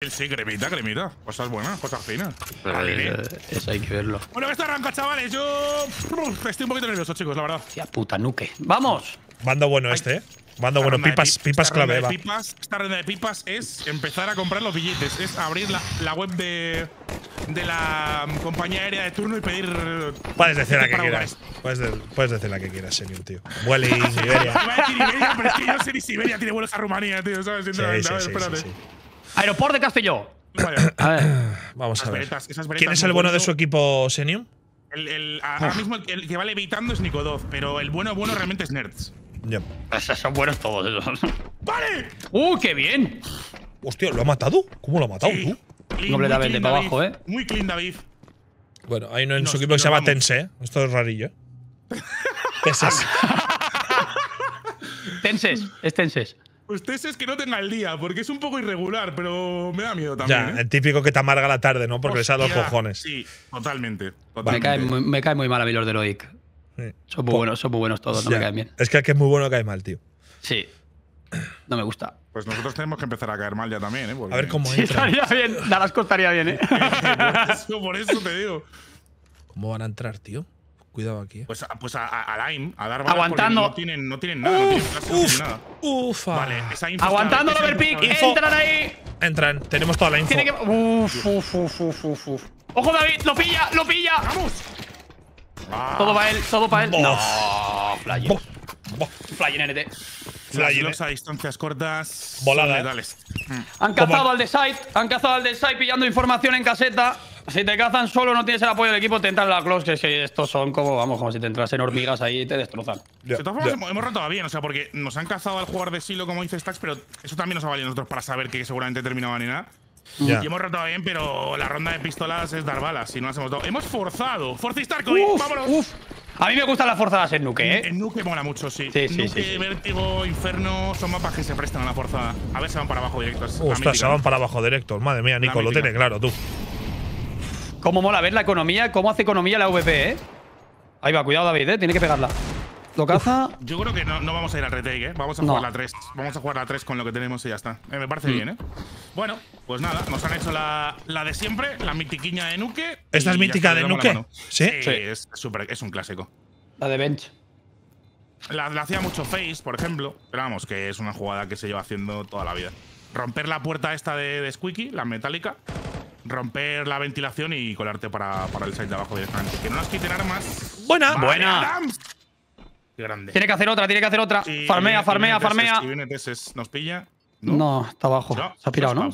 Sí, cremita, cremita. Cosas buenas, cosas finas. Eso hay que verlo. Bueno, que esto arranca, chavales. Yo estoy un poquito nervioso, chicos, la verdad. Hostia puta, Nuke. ¡Vamos! Bando bueno este, Bando bueno, pipas clave, va. Esta ronda de pipas es empezar a comprar los billetes. Es abrir la web de la compañía aérea de turno y pedir. Puedes decir la que quieras. Puedes decir la que quieras, Senior, tío. Vueling, Iberia. Iba a decir Iberia, pero es que yo no sé ni si Iberia tiene vuelos a Rumanía, tío, ¿sabes? Sinceramente, a ver, espérate. Aeropuerto de Castelló. Vale. A ver. Vamos a ver. Esas veretas ¿Quién es el bueno de su equipo, Senior? Ahora mismo el que va levitando es Nikodov, pero el bueno realmente es Nerds. Ya. Son buenos todos esos. ¡Vale! ¡Qué bien! Hostia, ¿lo ha matado? ¿Cómo lo ha matado, tú? Doble David de para abajo, Muy clean, David. Bueno, hay uno en su equipo que se llama Tense, Esto es rarillo. Tenses. Tenses, es Tenses. Pues Tenses que no tenga el día, porque es un poco irregular, pero me da miedo también. Ya, el típico que te amarga la tarde, ¿no? Porque le sale los cojones. Sí, totalmente. Me cae muy mal a mí los de Loic. Sí. Son muy buenos todos, no me caen bien. Es que el que es muy bueno cae mal, tío. Sí. No me gusta. Pues nosotros tenemos que empezar a caer mal ya también, ¿eh? A ver cómo sí, entran. estaría bien. Dalasco estaría bien, ¿eh? por eso te digo. ¿Cómo van a entrar, tío? Cuidado aquí. Pues a Lime, a dar balas. Aguantando. No tienen nada, no tienen clase, no tienen nada. Ufa. Vale, esa info. Aguantando el overpick. Entran ahí. Entran, tenemos toda la info. Tiene que. ¡Ojo, David! ¡Lo pilla! ¡Lo pilla! ¡Vamos! Todo para él. Bof. No, Flyer. Flyer NT. Los a distancias cortas. Volada. Letales. Han cazado al de site. Han cazado al de site pillando información en caseta. Si te cazan solo, no tienes el apoyo del equipo, te entran en la close, que es que estos son como si te entrasen hormigas ahí y te destrozan. De todas formas, hemos rotado bien, o sea, porque nos han cazado al jugador de Silo, como dice Stacks, pero eso también nos ha valido a nosotros para saber que seguramente terminaban en nada. Y hemos rotado bien, pero la ronda de pistolas es dar balas, si no las hemos dado. Hemos forzado. ¡Forza y Starcoin! ¡Vámonos! A mí me gustan las forzadas en Nuke, ¿eh? En Nuke mola mucho, sí. Sí. Vértigo, Inferno son mapas que se prestan a la forzada. A ver, se van para abajo directos. Ostras, se van para abajo directos. Madre mía, Nico, lo tiene claro, tú. Cómo mola ver la economía, cómo hace economía la VP, ¿eh? Ahí va, cuidado, David, ¿eh? Tiene que pegarla. Lo caza. Yo creo que no vamos a ir al retake, ¿eh? Vamos a jugar la 3. Vamos a jugar la 3 con lo que tenemos y ya está. Me parece bien, ¿eh? Bueno, pues nada, nos han hecho la de siempre, la mitiquiña de Nuke. ¿Esta es mítica de Nuke? Sí, es un clásico. La de Bench. La hacía mucho Face, por ejemplo, pero vamos, que es una jugada que se lleva haciendo toda la vida. Romper la puerta esta de Squeaky, la metálica, romper la ventilación y colarte para el side de abajo directamente. Que no nos quiten armas. Buena. Adams. Qué grande. Tiene que hacer otra. Sí, farmea. Si viene Teses, ¿nos pilla? No, está abajo. Se ha pirado, ¿no?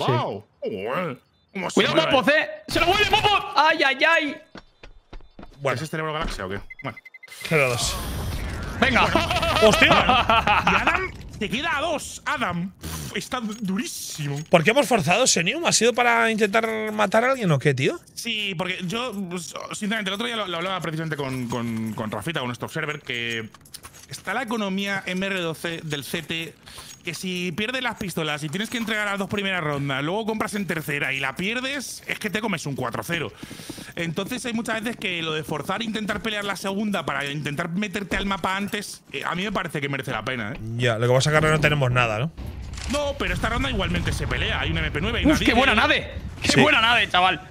Sí. Cuidado, Popos, ¿eh? ¡Se lo mueve, Popos! ¡Ay! Bueno. ¿Es este Cerebro Galaxia o qué? Bueno. Queda 2. ¡Venga! ¡Hostia! Y Adam te queda a 2. Adam. Está durísimo. ¿Por qué hemos forzado Senium? ¿Ha sido para intentar matar a alguien o qué, tío? Sí, porque yo, sinceramente, el otro día lo hablaba precisamente con Rafita, con nuestro observer, que está la economía MR12 del CT, que si pierdes las pistolas y tienes que entregar las 2 primeras rondas, luego compras en tercera y la pierdes, es que te comes un 4-0. Entonces hay muchas veces que lo de forzar e intentar pelear la segunda para intentar meterte al mapa antes, a mí me parece que merece la pena, ¿eh? Ya, lo que pasa es que ahora no tenemos nada, ¿no? No, pero esta ronda igualmente se pelea. Hay una MP9, hay una ¡qué buena nave! ¡Qué buena nave, chaval!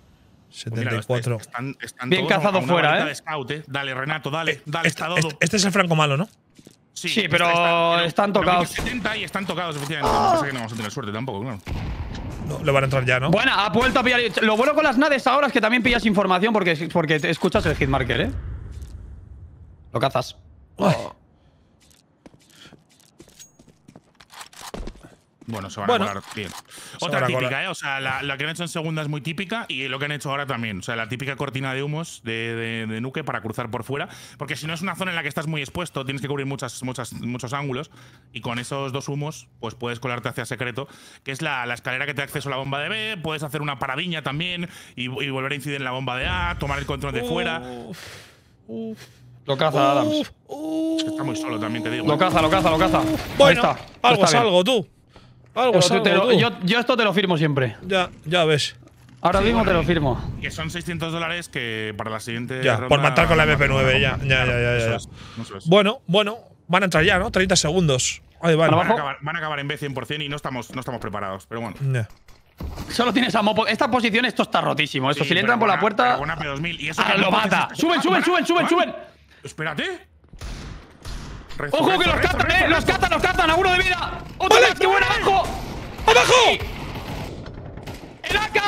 74. Pues están bien cazado fuera, de scout, ¿eh? Dale, Renato, dale, está todo. Este es el Franco malo, ¿no? Sí, pero están tocados. 70 y están tocados, efectivamente. Lo que pasa es que no vamos a tener suerte tampoco, claro. No, le van a entrar ya, ¿no? Buena, ha vuelto a pillar. Lo bueno con las naves ahora es que también pillas información porque te escuchas el hitmarker, ¿eh? Lo cazas. Bueno, se van a colar bien. Otra típica, ¿eh? O sea, la que han hecho en segunda es muy típica y lo que han hecho ahora también. O sea, la típica cortina de humos de Nuke para cruzar por fuera. Porque si no es una zona en la que estás muy expuesto, tienes que cubrir muchos ángulos. Y con esos 2 humos, pues puedes colarte hacia secreto, que es la escalera que te da acceso a la bomba de B. Puedes hacer una paradiña también y volver a incidir en la bomba de A, tomar el control de fuera. Lo caza, Adams. Es que está muy solo, también te digo. Lo caza. Bueno, ahí está. Algo es algo, tú. Yo esto te lo firmo siempre. Ya ves. Ahora mismo te lo firmo. Que son $600 que para la siguiente ronda, por matar con la MP9, ya. Eso es. Bueno, van a entrar ya, ¿no? 30 segundos. Ahí van. Van a acabar en B 100% y no estamos preparados, pero bueno. Solo tienes a Mopo. Esta posición, esto está rotísimo. Eso, si le entran por la puerta. Buena P2000. Y eso Lo mata. Suben. Espérate. ¡Ojo que los catan, Los catan. A uno de vida. ¡Otro más! ¡Qué bueno! ¡Abajo! ¡Abajo! ¡El AK!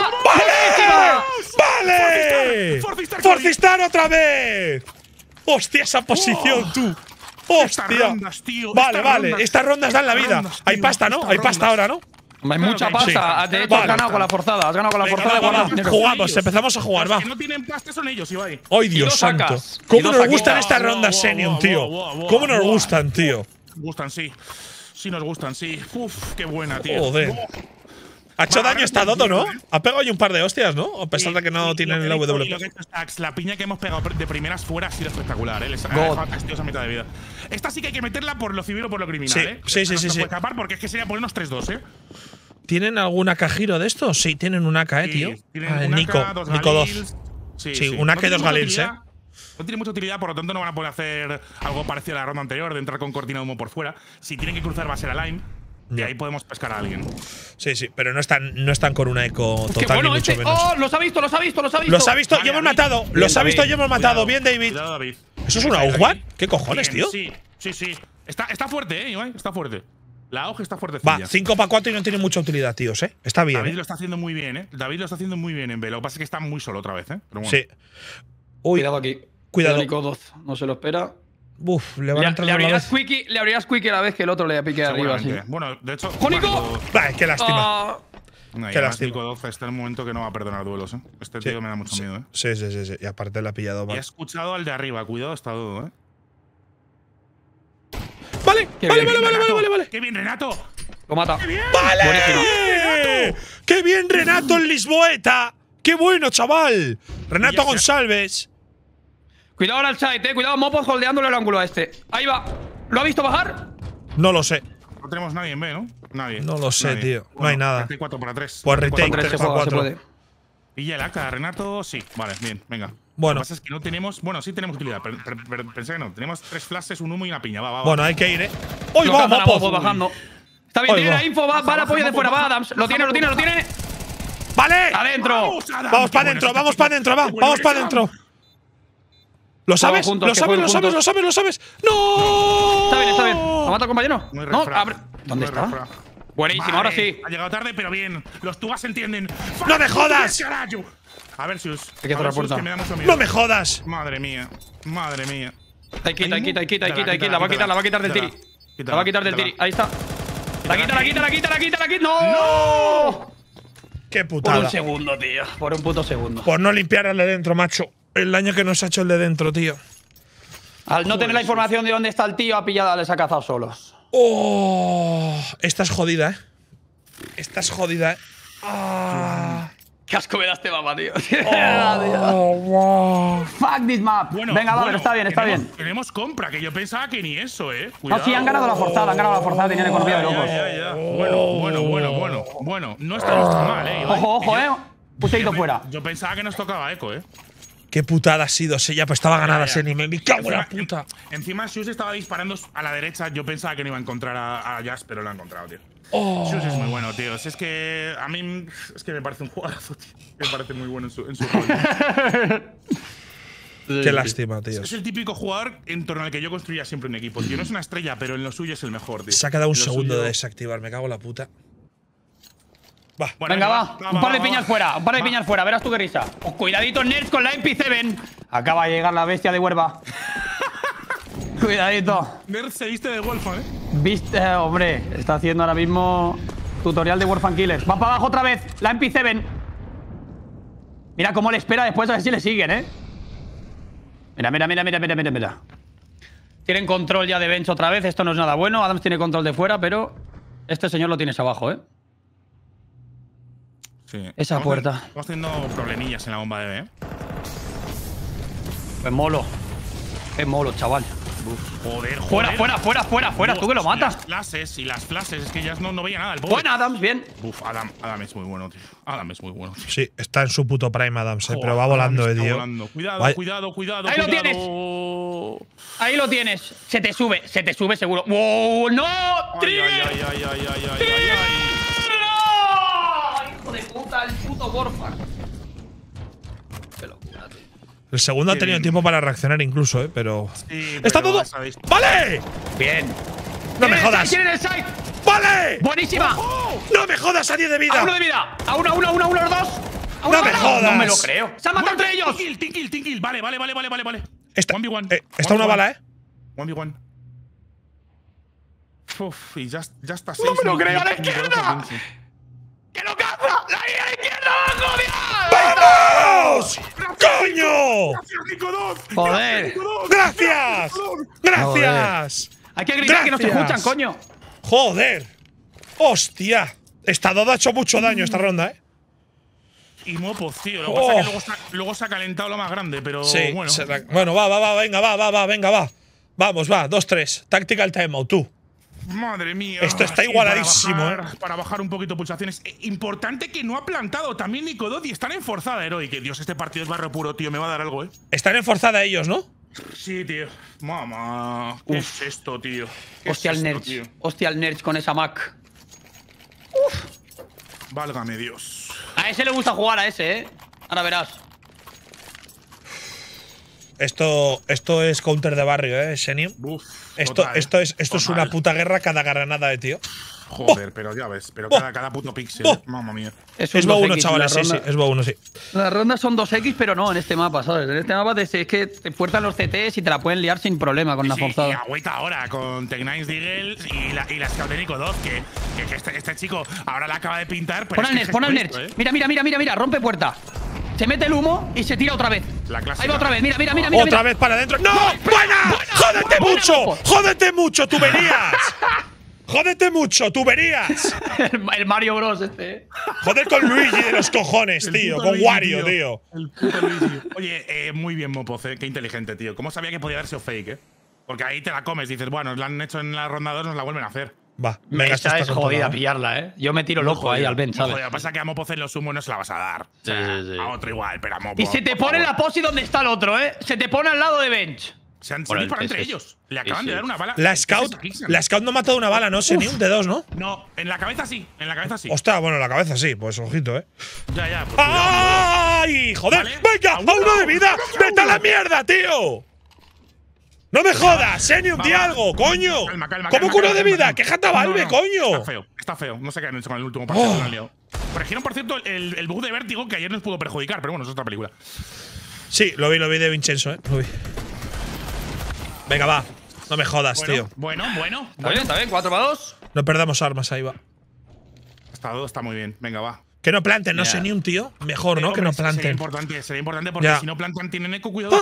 ¡Vale! ¡Forcistar otra vez! ¡Hostia, esa posición, tú! ¡Hostia! Vale. Estas rondas dan la vida. Hay pasta, ¿no? Hay pasta ahora, ¿no? Hay mucha pasta. De hecho, has ganado con la forzada. Jugamos, empezamos a jugar, va. Los que no tienen pasta son ellos, Ibai. ¡Ay, Dios santo! ¿Cómo nos gustan estas rondas, Senium, tío? ¿Cómo nos gustan, tío? Gustan, sí. Sí nos gustan, sí. Uf, qué buena, tío. Joder. Ha hecho daño esta Dodo, ¿no? Ha pegado ya un par de hostias, ¿no? A pesar de que no tienen el WP. La piña que hemos pegado de primeras fuera ha sido espectacular, Les ha dejado castigos a mitad de vida. Esta sí que hay que meterla por lo civil o por lo criminal, Sí. No puede escapar porque es que sería ponernos 3-2, ¿Tienen algún AK-giro de estos? Sí, tienen un AK, tío. Tienen Nico 2. Sí, un AK y 2 Galils, No tiene mucha utilidad, por lo tanto no van a poder hacer algo parecido a la ronda anterior, de entrar con cortina de humo por fuera. Si tienen que cruzar va a ser a line. Y ahí podemos pescar a alguien. Sí, pero no están con una eco total, ni mucho menos. ¡Oh! ¡Los ha visto! ¡Los ha visto! ¡Ya hemos matado! ¡Los ha visto y hemos matado! Bien, David. Cuidado, David. ¿Eso es una AUG? ¿Qué cojones, tío? Sí. Está fuerte, Ibai. Está fuerte. La AUG está fuerte. Va, 5 para 4 y no tiene mucha utilidad, tíos, Está bien. David lo está haciendo muy bien, David lo está haciendo muy bien en B. Lo que pasa es que está muy solo otra vez, Pero bueno. Sí. Uy. Cuidado aquí. Cuidado. Nico 2. No se lo espera. Uf, le van a entrar le abrirás Quickie a la vez que el otro le pique arriba, sí. Bueno, de hecho. ¡Jónico! Qué lástima. Qué lástima. Nico 12 está en el momento que no va a perdonar duelos, Este tío me da mucho miedo, Sí. Y aparte le ha pillado mal. Y ha escuchado al de arriba. Cuidado, está dudo, Vale. ¡Qué bien, Renato! Lo mata. ¡Vale! ¡Qué bien, Renato en Lisboeta! ¡Qué bueno, chaval! Renato González. Cuidado ahora el site, Cuidado, Mopos holdeándole el ángulo a este. Ahí va. ¿Lo ha visto bajar? No lo sé. No tenemos nadie en B, ¿no? Nadie. No lo sé, tío. No hay nada. 4 para 3. Pues retake 3 para 4. Pilla el AK, Renato. Sí, vale, bien, venga. Bueno. Lo que pasa es que no tenemos. Bueno, sí tenemos utilidad, pero pensé que no. Tenemos 3 flashes, un humo y una piña. Va. Bueno, hay que ir, ¡Hoy va, Mopos! Bajando. Está bien, tiene la info. Va el apoyo de fuera. Va, Adams. Lo tiene. ¡Vale! ¡Adentro! Vamos para adentro, vamos para adentro. ¿Lo sabes? ¿Lo sabes? ¡No! Está bien. ¿Lo mata, compañero? No, abre. ¿Dónde está? Buenísimo, vale, ahora sí. Ha llegado tarde, pero bien. Los tubas se entienden. ¡No me jodas! A ver, Sius. Hay que cerrar puerta. ¡No me jodas! Madre mía. Hay quita. La va a quitar del tiri. La va a quitar del tiri. Ahí está. La quita. ¡No! ¡Qué putada! Por un segundo, tío. Por un puto segundo. Por no limpiar al de dentro, macho. El daño que nos ha hecho el de dentro, tío. Al no tener la información de dónde está el tío, les ha cazado solos. ¡Oh! Esta es jodida, Qué asco me da este mapa, tío. Wow. Fuck this map. Venga, va, pero está bien. Tenemos compra, que yo pensaba que ni eso, No, sí, han ganado la forzada, tenían economía de locos. Ya. Bueno, no estamos tan mal, Ojo, Puseito fuera. Yo pensaba que nos tocaba eco, Qué putada ha sido, ya, pues estaba ganada Seni. Me cago en la puta. Encima, Sius estaba disparando a la derecha. Yo pensaba que no iba a encontrar a Jazz, pero lo ha encontrado, tío. Sius es muy bueno, tío. Es que a mí me parece un jugadorazo, tío. Me parece muy bueno en su rol. Qué lástima, tío. Es el típico jugador en torno al que yo construía siempre un equipo, tío. No es una estrella, pero en lo suyo es el mejor, tío. Se ha quedado un segundo de desactivar. Me cago en la puta. Va. Venga, va. Un par de piñas fuera. Verás tú qué risa. Cuidadito, Nerds con la MP7. Acaba de llegar la bestia de Huerva. Cuidadito. Nerds se viste de Wolfan, Viste, hombre. Está haciendo ahora mismo tutorial de Warfan Killers. Va para abajo otra vez. La MP7. Mira cómo le espera después, a ver si le siguen, Mira. Tienen control ya de bench otra vez. Esto no es nada bueno. Adams tiene control de fuera, pero este señor lo tienes abajo, Sí. Esa puerta. Estamos teniendo problemillas en la bomba de B, Pues molo. Es molo, chaval. Joder. Fuera. Tú que lo matas. Y las flashes. Es que ya no veía nada. Bueno, Adams, bien. Adam es muy bueno, tío. Sí, está en su puto prime, Adams, pero va volando, tío. Cuidado. Ahí lo tienes. Se te sube seguro. ¡Wow! ¡No! ¡Trigger! de puta, el puto Gorfa. Qué locura, tío. El segundo ha tenido tiempo para reaccionar incluso, pero… Sí, ¡Está todo! ¡Vale! Bien. ¡No me jodas! ¿Quién en el side? ¡Vale! ¡Buenísima! ¡No me jodas! ¡A 10 de vida! ¡A 1 de vida! ¡A 1, los dos! ¡No me jodas! No me lo creo. ¡Se han matado entre ellos! Tinkil. Vale. Está 1v1. Está una bala, 1v1. Uf, y ya está 6. ¡No me lo creo! ¡A la izquierda! ¡Que lo caza! ¡La izquierda abajo, Dios! ¡Vamos! ¡Coño! ¡Gracias, Nico 2! ¡Joder! ¡Gracias! ¡Gracias! Hay que gritar que no se escuchan, coño. ¡Joder! ¡Hostia! Esta Dodo ha hecho mucho daño esta ronda, Y Mopos, tío. Lo que pasa es que luego se ha calentado lo más grande, pero Sí. bueno. Bueno, venga, va. Vamos, va. 2-3. Tactical timeout, tú. Madre mía. Esto está igualadísimo, para bajar un poquito pulsaciones. Importante que no ha plantado también Nico 2 y están en forzada, Heroic. Que Dios, este partido es barro puro, tío. Me va a dar algo, Están en forzada ellos, ¿no? Sí, tío. Mamá. ¿Qué es esto, tío? Hostia, el Nerch. Hostia, el Nerch con esa Mac. Válgame Dios. A ese le gusta jugar, a ese, Ahora verás. Esto es counter de barrio, Xenium. Esto es una puta guerra cada granada, tío. Joder, pero ya ves. Pero cada puto píxel. Mamma mía. Es Bo1, chavales, sí. Es Bo1, sí. Las rondas son 2x, pero no en este mapa, ¿sabes? En este mapa es que te fuerzan los CTs y te la pueden liar sin problema con una forzada. Y agüita ahora con Tech9 Deagle y la Scout de Nico 2, que este chico ahora la acaba de pintar. Pero pon al Nerch. Mira, rompe puerta. Se mete el humo y se tira otra vez. Ahí va otra vez, mira. Otra vez para adentro. ¡No! ¡Buena! ¡Jódete mucho! ¡Jódete mucho, tuberías! ¡Jódete mucho, tuberías! El Mario Bros este, Joder con Luigi de los cojones, tío. Con Luigi, Wario, tío. El puto Luigi. Oye, muy bien, Mopoz, Qué inteligente, tío. ¿Cómo sabía que podía haber sido fake, Porque ahí te la comes. Dices, bueno, la han hecho en la ronda 2, nos la vuelven a hacer. Va, venga, esta es jodida pillarla, Yo me tiro loco ahí al bench, ¿sabes? Lo que pasa es que a Mopoz en los humos no se la vas a dar. Sí. A otro igual, pero a Mopoz. Y se te pone la posi donde está el otro, Se te pone al lado de bench. Se han disparado entre ellos. Le acaban de dar una bala. La Scout no ha matado una bala, ¿no? Ni un de dos, ¿no? No, en la cabeza sí. Ostras, bueno, en la cabeza sí. Pues ojito, Ya. Pues ¡ay! ¡Joder! ¿Vale? ¡Venga! ¡A uno de vida! ¡Vete a la mierda, tío! ¡No me jodas! ¡Xenium, di algo, coño! ¿Cómo que uno de vida? ¡Qué jata Valve, coño! Está feo. No sé qué han hecho con el último partido que han liado. Corregieron, por cierto, el bug de vértigo que ayer nos pudo perjudicar, pero bueno, es otra película. Sí, lo vi de Vincenzo, Lo vi. Venga, va. No me jodas, tío. Bueno. Está bien, 4-2. No perdamos armas, ahí va. Está muy bien. Venga, va. Que no planten, no sé ni un tío. Mejor, ¿no? Que no planten. Sería importante porque si no plantan, tienen eco. Cuidado.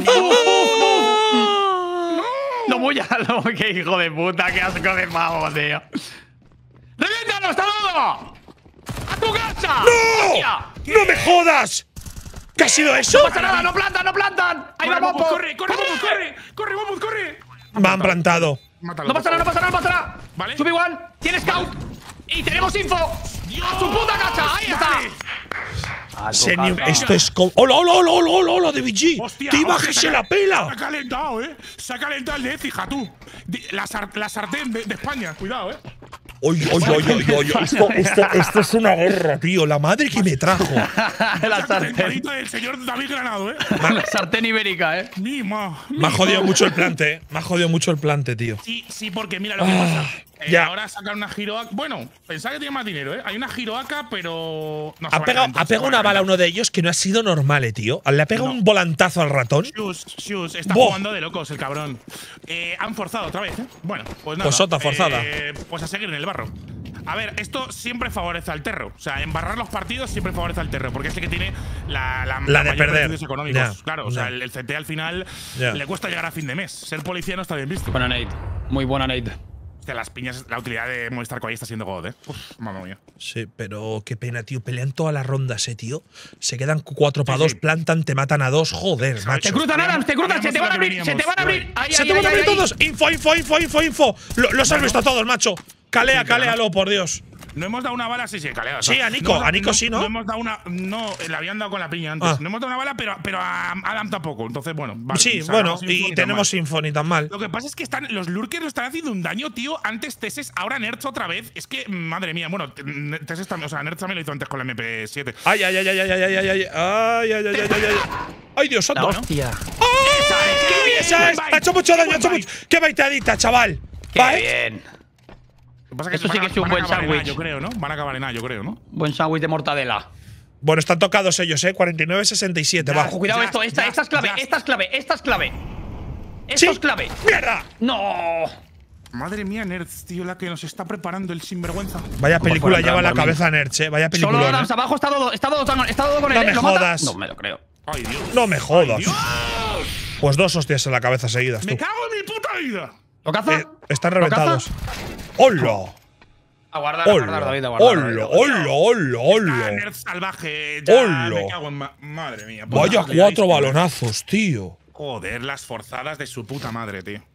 No voy a lo que hijo de puta, qué asco de pavo, tío. ¡Reviéntalo, está todo! ¡A tu casa! ¡No! ¡No me jodas! ¿Qué ha sido eso? No pasa nada, no plantan. Ahí va Mopo. Corre, Mopo, corre. Me han plantado. No pasa nada. Vale. Sube igual. Tiene scout. Y tenemos info. ¡A su puta casa! ¡Ahí está! Xenium, esto es como… ¡Hola, de BG! Hostia, ¡Te bájese la pela! Se ha calentado, Se ha calentado el de Écija, tú. La sartén de España. Cuidado, Oye. Esto es una guerra, tío. La madre que me trajo. La sartén del señor David Granado, La sartén ibérica, Me ha jodido mucho el plante, tío. Sí, porque mira lo que pasa. Ahora sacan una Giroaca. Bueno, pensaba que tiene más dinero, Hay una Giroaca, pero… No, ha pegado una bala a uno de ellos que no ha sido normal, tío. Le ha pegado un volantazo al ratón. Shus, está jugando de locos el cabrón. Han forzado otra vez, Bueno, pues nada. Pues otra forzada. Pues a seguir en el barro. A ver, esto siempre favorece al Terro. O sea, embarrar los partidos siempre favorece al Terro, porque es el que tiene la de perder. Económicos. Claro, o sea, el CT al final le cuesta llegar a fin de mes. Ser policía no está bien visto. Buena nade. Muy buena nade. Hostia, las piñas, la utilidad de Movistar Coay está siendo God, Mamma mía. Sí, pero qué pena, tío. Pelean todas las rondas, tío. Se quedan 4-2, plantan, te matan a 2. Joder, macho. Te cruzan, Adams, se te van a abrir. Se te van a abrir todos. Info. Los has visto todos, macho. Caléalo, por Dios. No hemos dado una bala, sí, Calea. Sí, a Nico sí, ¿no? No hemos dado una. No, le habían dado con la piña antes. No hemos dado una bala, pero a Adam tampoco. Entonces, bueno, vale. Sí, bueno, y tenemos info ni tan mal. Lo que pasa es que los lurkers nos están haciendo un daño, tío. Antes Teses, ahora Nerds otra vez. Es que, madre mía, bueno, Teses también, o sea, Nerds también lo hizo antes con la MP7. Ay, Dios santo. Hostia. ¡Esa es! Ha hecho mucho daño, ¡Qué baiteadita, chaval! ¡Qué bien! Pasa que eso sí que es un buen sándwich. Yo creo, ¿no? Van a acabar en A, yo creo, ¿no? Buen sándwich de mortadela. Bueno, están tocados ellos, 49-67, va. Ojo, cuidado, esta es clave, esta es clave. Esto es clave. ¡Mierda! ¡No! Madre mía, Nerds, tío, la que nos está preparando el sinvergüenza. Vaya película lleva en la cabeza Nerds, Vaya película. Solo Adams abajo, está Dodo con él. No me jodas. No me lo creo. Ay, Dios. No me jodas. Ay, Dios. Pues 2 hostias en la cabeza seguidas, tú. ¡Me cago en mi puta vida! ¿Lo caza? Están reventados. ¡Hola! Aguardar, David, ¡Hola! Nerds salvaje. Ya me cago en madre mía. Vaya 4 balonazos, tío. Joder, las forzadas de su puta madre, tío.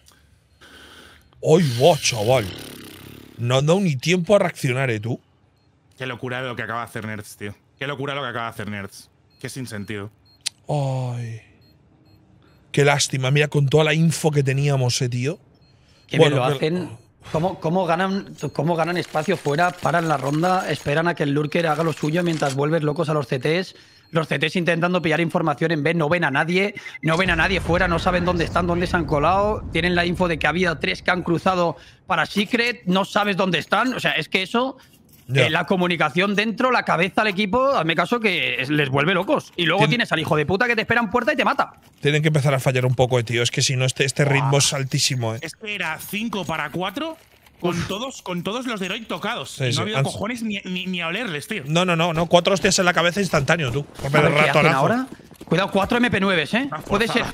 ¡Ay, va, chaval! No han dado ni tiempo a reaccionar, tú. Qué locura lo que acaba de hacer Nerds, tío. Qué locura lo que acaba de hacer Nerds. Qué sin sentido. Ay. Qué lástima. Mira, con toda la info que teníamos, tío. Qué bien lo hacen. ¿Cómo ganan espacio fuera? Paran la ronda, esperan a que el lurker haga lo suyo mientras vuelves locos a los CTs. Los CTs intentando pillar información en B, no ven a nadie fuera, no saben dónde están, dónde se han colado. Tienen la info de que había 3 que han cruzado para Secret, no sabes dónde están. O sea, es que eso, la comunicación dentro, la cabeza al equipo, hazme caso que les vuelve locos. Y luego tienes al hijo de puta que te espera en puerta y te mata. Tienen que empezar a fallar un poco, tío. Es que si no, este ritmo es altísimo, Es que era 5 para 4 con todos los de Heroic tocados. Sí, no ha habido cojones ni a olerles, tío. No. 4 hostias en la cabeza instantáneo, tú. ¿Qué hacen ahora? Cuidado, 4 MP9s, Puede ser.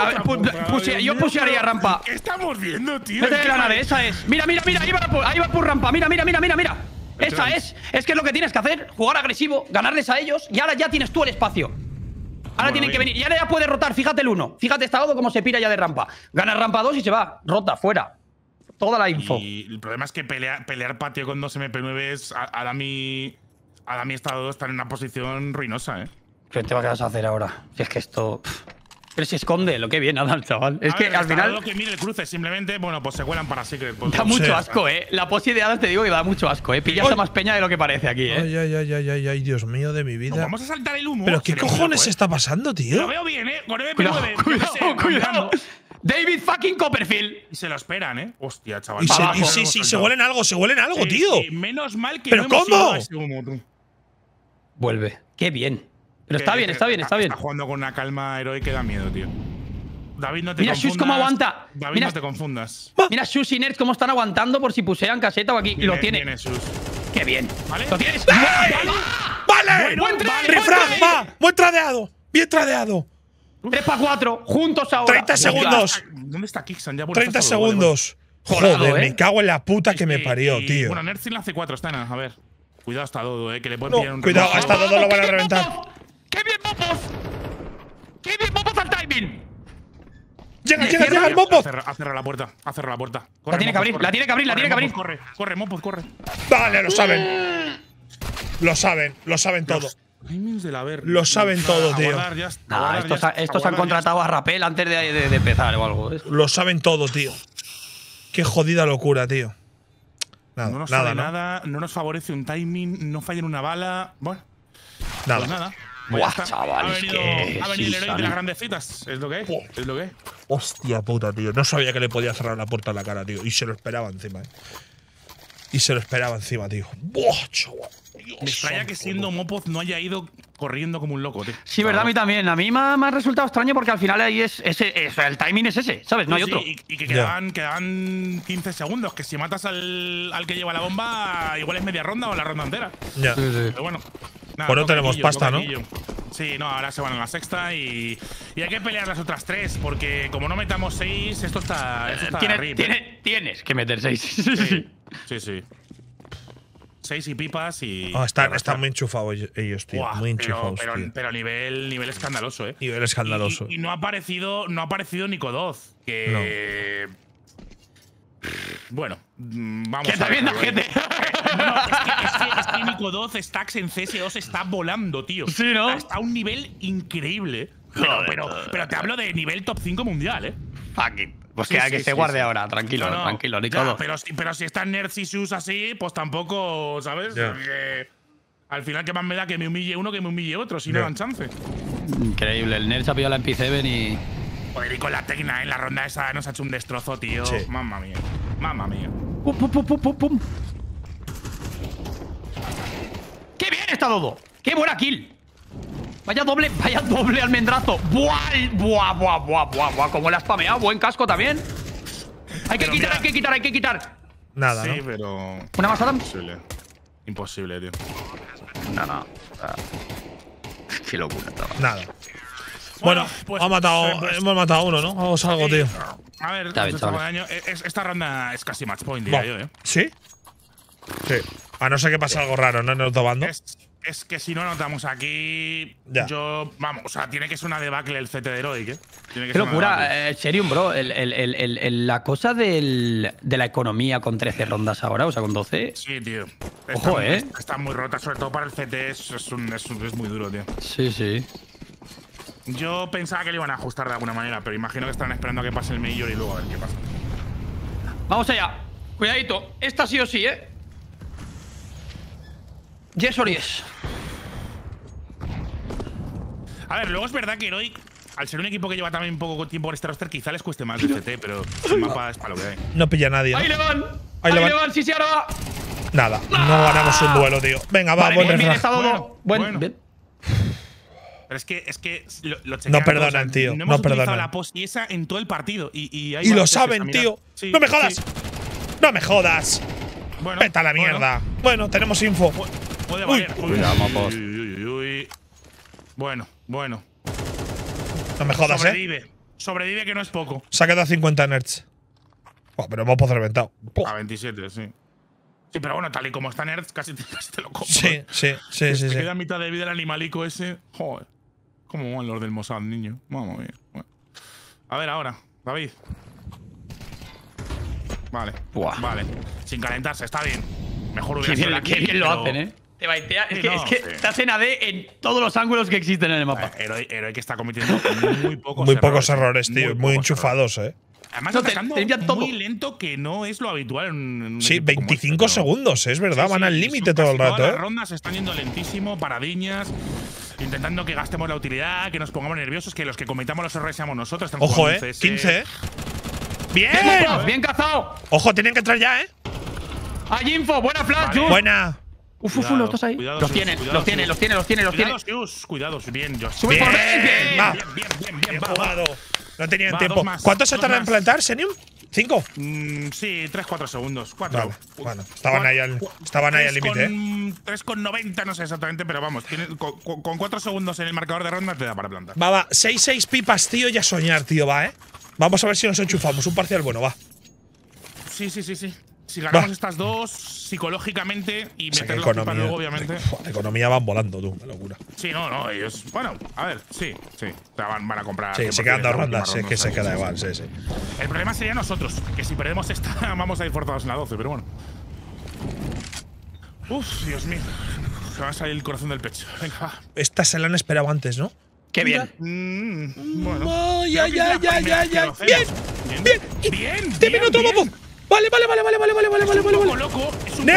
Yo pushearía rampa. ¿Qué estamos viendo, tío? Vete de la nave, esa es. Mira, ahí va por rampa. Mira. Esa es. Es que es lo que tienes que hacer. Jugar agresivo, ganarles a ellos y ahora ya tienes tú el espacio. Ahora tienen que venir. Y ahora ya puede rotar. Fíjate el 1. Fíjate esta Dodo cómo se pira ya de rampa. Gana rampa 2 y se va. Rota, fuera. Toda la info. Y el problema es que pelear patio con 2 MP9s, Adami está en una posición ruinosa, ¿Qué te vas a hacer ahora? Si es que esto… Pero si esconde, lo que viene, Adam, chaval. Es que al final… Lo que mire el cruce, simplemente, bueno, pues se cuelan para Secret. Pues, da mucho asco, La posi de Adam te digo que da mucho asco, Pillaste más peña de lo que parece aquí, Ay, Dios mío de mi vida. Nos vamos a saltar el humo. ¿Pero qué cojones está pasando, tío? Lo veo bien, Con MP9. Cuidado. David fucking Copperfield. Y se lo esperan, Hostia, chaval. Y sí, se huelen algo, tío. Sí, menos mal que ¿Pero no cómo? Ese humo, tú. Vuelve. Qué bien. Pero está bien. Está jugando con una calma heroica que da miedo, tío. David, no te Mira confundas. Shus cómo aguanta. David, no te confundas. Mira Shus y Nerds cómo están aguantando por si pusean caseta o aquí. Lo tiene. Qué bien. ¿Vale? Lo tienes. ¡Vale! Buen trade. ¡Refrag! ¡Va! ¡Buen tradeado! ¡Bien tradeado! 3 para 4. Juntos ahora. 30 segundos. ¿Dónde está Kixan? Ya 30 segundos. Joder, me cago en la puta que me parió, tío. Bueno, Nerds la C4 está en A ver. Cuidado hasta Dodo, que le pueden pillar un… Cuidado, hasta Dodo lo van a reventar. ¡Qué bien, Mopos! ¡Qué bien, Mopos al timing! Llega el Mopos. Ha cerrado la puerta. La tiene que abrir. Corre, Mopos, corre. Vale, lo saben. Lo saben todo. Lo saben todo, tío. Estos han contratado a Rappel antes de empezar o algo. Lo saben todo, tío. Qué jodida locura, tío. No nos sale nada, no nos favorece un timing, no fallen una bala. Bueno, nada. Pues nada. Buah, chaval, ha venido el héroe de las grandecitas. Es lo que es. Hostia puta, tío. No sabía que le podía cerrar la puerta en la cara, tío. Y se lo esperaba encima, tío. Buah, chaval. Me extraña que siendo Mopos no haya ido corriendo como un loco, tío. Sí, verdad, a mí también. A mí me ha resultado extraño porque al final ahí el timing es ese, ¿sabes? No hay otro. Y que quedaban 15 segundos. Que si matas al que lleva la bomba, igual es media ronda o la ronda entera. Ya. Sí. Pero bueno. Nada, pues no tenemos pasta, ¿no? Sí, no, ahora se van a la sexta y hay que pelear las otras 3 porque como no metamos 6, esto está Tienes que meter 6. Sí. 6 y pipas y… Están muy enchufados ellos, tío. Buah, muy enchufados, tío. Pero nivel escandaloso, Nivel escandaloso. Y no ha aparecido Nico 2, que… No. Bueno, vamos ¿Qué está viendo, gente? No, es que Nico 12 stacks en CS2 está volando, tío. Sí, ¿no? Está a un nivel increíble. Pero te hablo de nivel top 5 mundial, ¿eh? Fuck it. Pues que se guarde ahora, tranquilo, tranquilo, Nico. Pero si están nerds y sus así, pues tampoco, ¿sabes? Porque al final, ¿qué más me da que me humille uno que me humille otro? Si no dan chance. Increíble, el nerd se ha pillado la MP7 y… Joder, y con la Tecna en la ronda esa nos ha hecho un destrozo, tío. Sí. Mamma mía. Mamma mía. ¡Pum, pum, pum, pum, pum! ¡Qué bien está Dodo! ¡Qué buena kill! Vaya doble almendrazo. ¡Buah! Como la ha spameado. Buen casco también. Hay que quitar. Nada, sí, ¿no? pero… ¿Una más, Adam? Imposible, tío. No. Qué locura, chaval. Nada. Bueno, pues, hemos matado a uno, ¿no? Vamos a algo, tío. A ver, Está bien, esta ronda es casi match point, diría yo, ¿eh? ¿Sí? Sí. A no ser que pase algo raro, ¿no? En el otro bando. Es que si no notamos aquí… Vamos, o sea, tiene que ser una debacle el CT de Heroic, ¿eh? Qué locura. Serium, bro. La cosa de la economía con 13 rondas ahora, o sea, con 12… Sí, tío. Ojo, Está muy rota, sobre todo para el CT es muy duro, tío. Sí. Yo pensaba que le iban a ajustar de alguna manera, pero imagino que están esperando a que pase el Major y luego a ver qué pasa. Vamos allá. Cuidadito. Esta sí o sí, ¿eh? Yes or yes. A ver, luego es verdad que Heroic, al ser un equipo que lleva también poco tiempo en este roster, quizá les cueste más el CT, pero el mapa es para lo que hay. No pilla a nadie, ¿no? ¡Ahí le van! ¡Ahí le van! ¡Sí, ahora va! Nada, no ganamos un duelo, tío. Venga, va, vale, bien, bueno. Bien. Pero es que lo no perdonan, tío. No hemos utilizado perdonan. la post y esa en todo el partido. Y lo saben, tío. Sí, ¡No me jodas! Sí. ¡No me jodas! Bueno, ¡Vete a la mierda! Bueno, tenemos info. Puede valer. Uy. Bueno. No me jodas, Sobrevive que no es poco. Se ha quedado 50 nerds. Pero hemos reventado. A 27, sí. Sí, pero bueno, tal y como está nerds, casi te lo compro. Sí. Te queda mitad de vida el animalico ese. Joder. ¿Cómo van los del Mossad, niño? Vamos bien. Bueno. A ver ahora, David. Vale. Vale. Sin calentarse, está bien. Mejor hubiera sido Qué bien lo hacen, ¿eh? Te baitea. Es que te hacen AD en todos los ángulos que existen en el mapa. Heroic que está cometiendo muy pocos errores, tío. Muy enchufados, Además, atacando muy lento, que no es lo habitual en un sí, equipo 25 como este, segundos, es verdad. Van al límite todo el rato, todas las rondas se están yendo lentísimo, paradiñas, intentando que gastemos la utilidad, que nos pongamos nerviosos, que los que cometamos los errores seamos nosotros. Ojo, 15, ¡Bien! ¡Bien cazado! Ojo, tienen que entrar ya, Hay info, buena flash, vale. Buena. Los dos ahí. Los tienen. Cuidados, bien, Josh. Sube por Bien, jugado. No tenían tiempo. ¿Cuánto se tarda en plantar, Senium? ¿5? Sí, 3-4 segundos. 4. Vale, bueno, estaban ahí al límite, 3,90, no sé exactamente, pero vamos, con 4 segundos en el marcador de ronda te da para plantar. Va. 6-6 pipas, tío, y a soñar, tío, va, Vamos a ver si nos enchufamos. Un parcial bueno, va. Sí. Si ganamos estas dos psicológicamente y meter las pipas luego, obviamente. La economía van volando, tú. Una locura. Sí, no, ellos… Bueno, a ver, sí. O sea, van a comprar… Sí, se quedan 2 rondas, es que se queda igual, sí. El problema sería nosotros, que si perdemos esta vamos a ir forzados en la 12, pero bueno. Uf, Dios mío. Se va a salir el corazón del pecho. Venga, va. Esta se la han esperado antes, ¿no? ¡Qué bien! Bueno. Ya. Bien. Te otro mopo. Vale. Es un poco loco.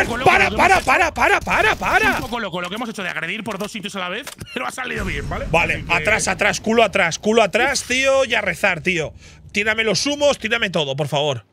Para. Es un poco loco lo que hemos hecho de agredir por 2 sitios a la vez, pero ha salido bien, ¿vale? Vale, atrás, culo atrás, tío, y a rezar, tío. Tírame los humos, tírame todo, por favor.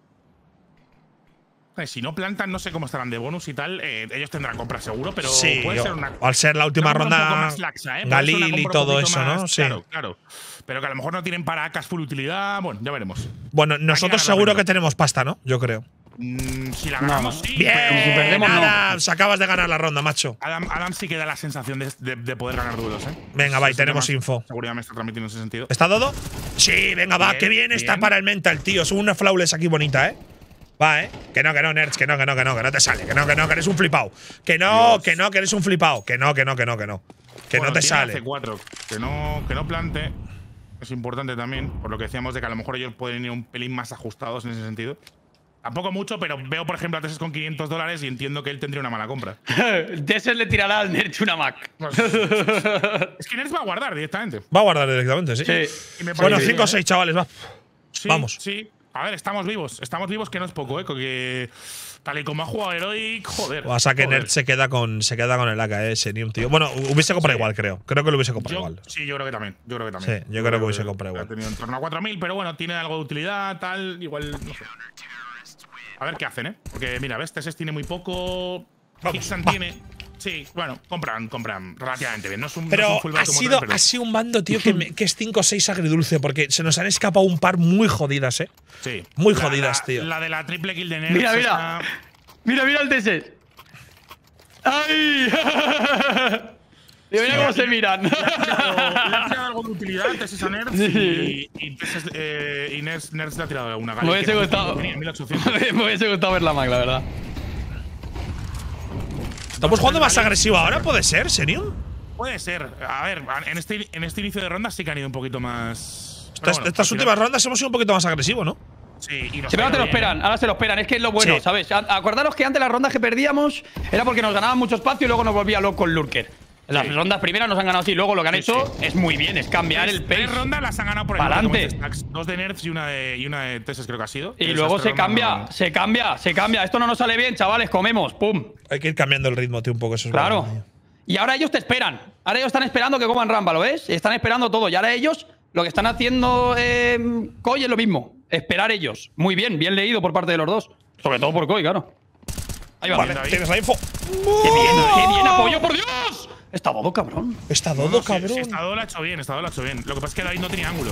Si no plantan, no sé cómo estarán de bonus y tal. Ellos tendrán compra seguro, pero sí, puede ser una… Al ser la última ronda, un poco más laxa, Galil y todo eso, más, ¿no? Sí. Claro. Pero que a lo mejor no tienen para AKs full utilidad. Bueno, ya veremos. Bueno, nosotros seguro que tenemos pasta, ¿no? Yo creo. Si la ganamos, sí. Bien, pero si perdemos, Adam, acabas de ganar la ronda, macho. Adam sí que da la sensación de poder ganar duelos, Venga, va, y tenemos info. Seguridad me está transmitiendo en ese sentido. ¿Está Dodo? Sí, venga, va, qué bien está para el mental, tío. Son una flawless aquí bonita, Va, Que no, nerds, que no te sale. Que no, que eres un flipao. Que no, que eres un flipao. Que no. Que no te sale. C4, que no plante. Es importante también, por lo que decíamos de que a lo mejor ellos pueden ir un pelín más ajustados en ese sentido. Tampoco mucho, pero veo, por ejemplo, a Teses con $500 y entiendo que él tendría una mala compra. Teses le tirará al Nerch una Mac. Pues, es que Nerch va a guardar directamente. Va a guardar directamente, sí. Sí. Bueno, 5 o 6, chavales, va. Sí, Vamos. Sí. A ver, estamos vivos. Estamos vivos, que no es poco, que tal y como ha jugado Heroic, joder. Pasa que joder. Nerd se queda con el AK, Senium, tío. Bueno, hubiese comprado igual, creo. Creo que lo hubiese comprado igual. Sí, yo creo que también. Sí, yo creo que hubiese comprado igual. Ha tenido en torno a 4.000, pero bueno, tiene algo de utilidad, tal, igual, no sé. A ver qué hacen, ¿eh? Porque mira, ves, Teses tiene muy poco. Hixan tiene. Sí, bueno, compran relativamente bien. No es un, Pero no es un full ha automotor, pero sido un bando, tío, que es 5 o 6 agridulce, porque se nos han escapado un par muy jodidas, ¿eh? Sí. Muy jodidas, tío. La de la triple kill de Nerds. Mira. Mira el Teses. ¡Ay! Y mira cómo se miran. Le ha tirado algo de utilidad Teses a Nerds y Nerds le ha tirado una gala. Me hubiese gustado. Me hubiese gustado ver la Mac, la verdad. ¿Estamos jugando más agresivo ahora? ¿Puede ser, Senium? Puede ser. A ver, en este inicio de ronda sí que han ido un poquito más. Estas últimas rondas hemos sido un poquito más agresivos, ¿no? Sí, y Pero ahora te lo esperan, ahora se lo esperan. Es que es lo bueno, Sí. ¿sabes? Acordaros que antes las rondas que perdíamos era porque nos ganaban mucho espacio y luego nos volvía loco el Lurker. Las rondas primeras nos han ganado así, luego lo que han hecho es muy bien, es cambiar el pace. 3 rondas las han ganado por Pa'lante. 2 de Nerds y una de Teses, creo que ha sido. Y luego se cambia. Esto no nos sale bien, chavales, comemos, pum. Hay que ir cambiando el ritmo, tío, un poco. Eso es Claro. bueno, tío. Y ahora ellos te esperan. Ahora ellos están esperando que coman Rampa, ¿lo ves? Están esperando todo. Y ahora ellos, lo que están haciendo Koi es lo mismo. Esperar ellos. Muy bien, bien leído por parte de los dos. Sobre todo por Koi, claro. Ahí va. Vale, tienes la info. ¡Qué bien, apoyo, por Dios! Está Dodo, cabrón. Está Dodo, cabrón. Sí, Estado lo ha hecho bien, Estado lo ha hecho bien. Lo que pasa es que David no tenía ángulo.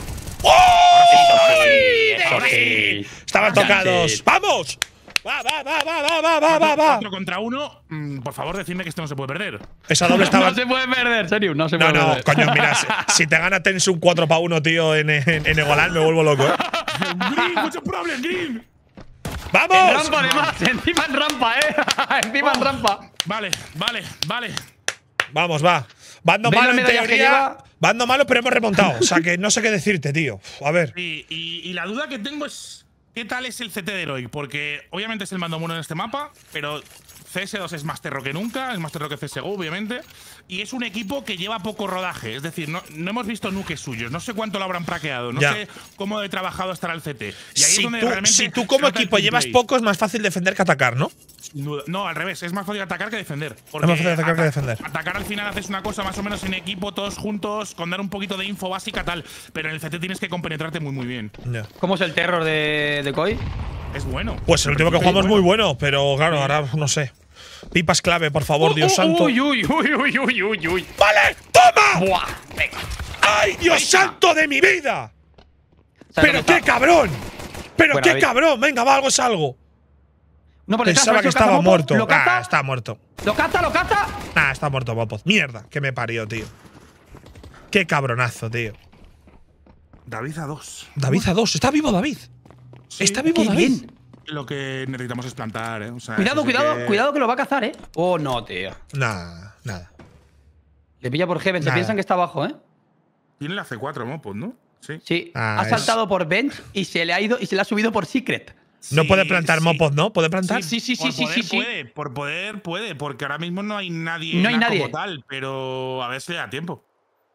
Eso sí. Estaban tocados. ¡Vamos! ¡Va! 4 contra 1. Por favor, decidme que esto no se puede perder. Esa doble estaba. No se puede perder, serio. No se puede No, perder. coño, mira, si te gana Tens un 4-1, tío, en Egolan, me vuelvo loco, ¿eh? Green, mucho problem, Green. En ¡Vamos! rampa, además. Encima en rampa, encima en rampa. Vale. Vamos, va. Bando ¿Veis malo la en medalla que teoría. lleva? Bando malo, pero hemos remontado. O sea que no sé qué decirte, tío. A ver. Y la duda que tengo es ¿qué tal es el CT de Heroic? Porque obviamente es el mando mono en este mapa, pero CS2 es más terro que nunca, es más terro que CSGO, obviamente. Y es un equipo que lleva poco rodaje. Es decir, no hemos visto nukes suyos. No sé cuánto lo habrán praqueado. No sé cómo de trabajado estará el CT. Y ahí es donde realmente si tú como equipo llevas poco, es más fácil defender que atacar, ¿no? No, al revés. Es más fácil atacar que defender. Es más fácil atacar que defender. Atacar al final haces una cosa más o menos en equipo, todos juntos, con dar un poquito de info básica, tal. Pero en el CT tienes que compenetrarte muy bien. Yeah. ¿Cómo es el terror de Koi? Es bueno. Pues el último que jugamos es muy bueno, pero claro, ahora no sé. Pipas clave, por favor, Dios santo. Uy. ¡Vale! ¡Toma! Buah, venga. ¡Ay, Dios santo de mi vida! ¿Sabes ¡Pero dónde qué está? cabrón! ¡Pero Bueno, qué David. cabrón! Venga, va, algo es algo. No, por detrás, Pensaba que ¿lo caza estaba Mopo? muerto. ¿Lo caza? Está muerto. ¿Lo caza? Está muerto, Mopoz. Mierda, que me parió, tío. Qué cabronazo, tío. David a 2. David a 2. Está vivo David. Sí, Está vivo qué David. bien. Lo que necesitamos es plantar, ¿eh? O sea, Cuidado eso sí que lo va a cazar, ¿eh? Oh, no, tío. Nada. Le pilla por Heaven, se Nada. piensan que está abajo, ¿eh? Tiene la C4 Mopod, ¿no? Sí. Sí, Ah, ha saltado por Bench y se le ha ido y se le ha subido por Secret. No Sí, puede plantar sí. Mopoz, ¿no? ¿Puede plantar? Sí. Por poder puede, porque ahora mismo no hay nadie, No hay nadie. como tal, pero a ver si le da tiempo.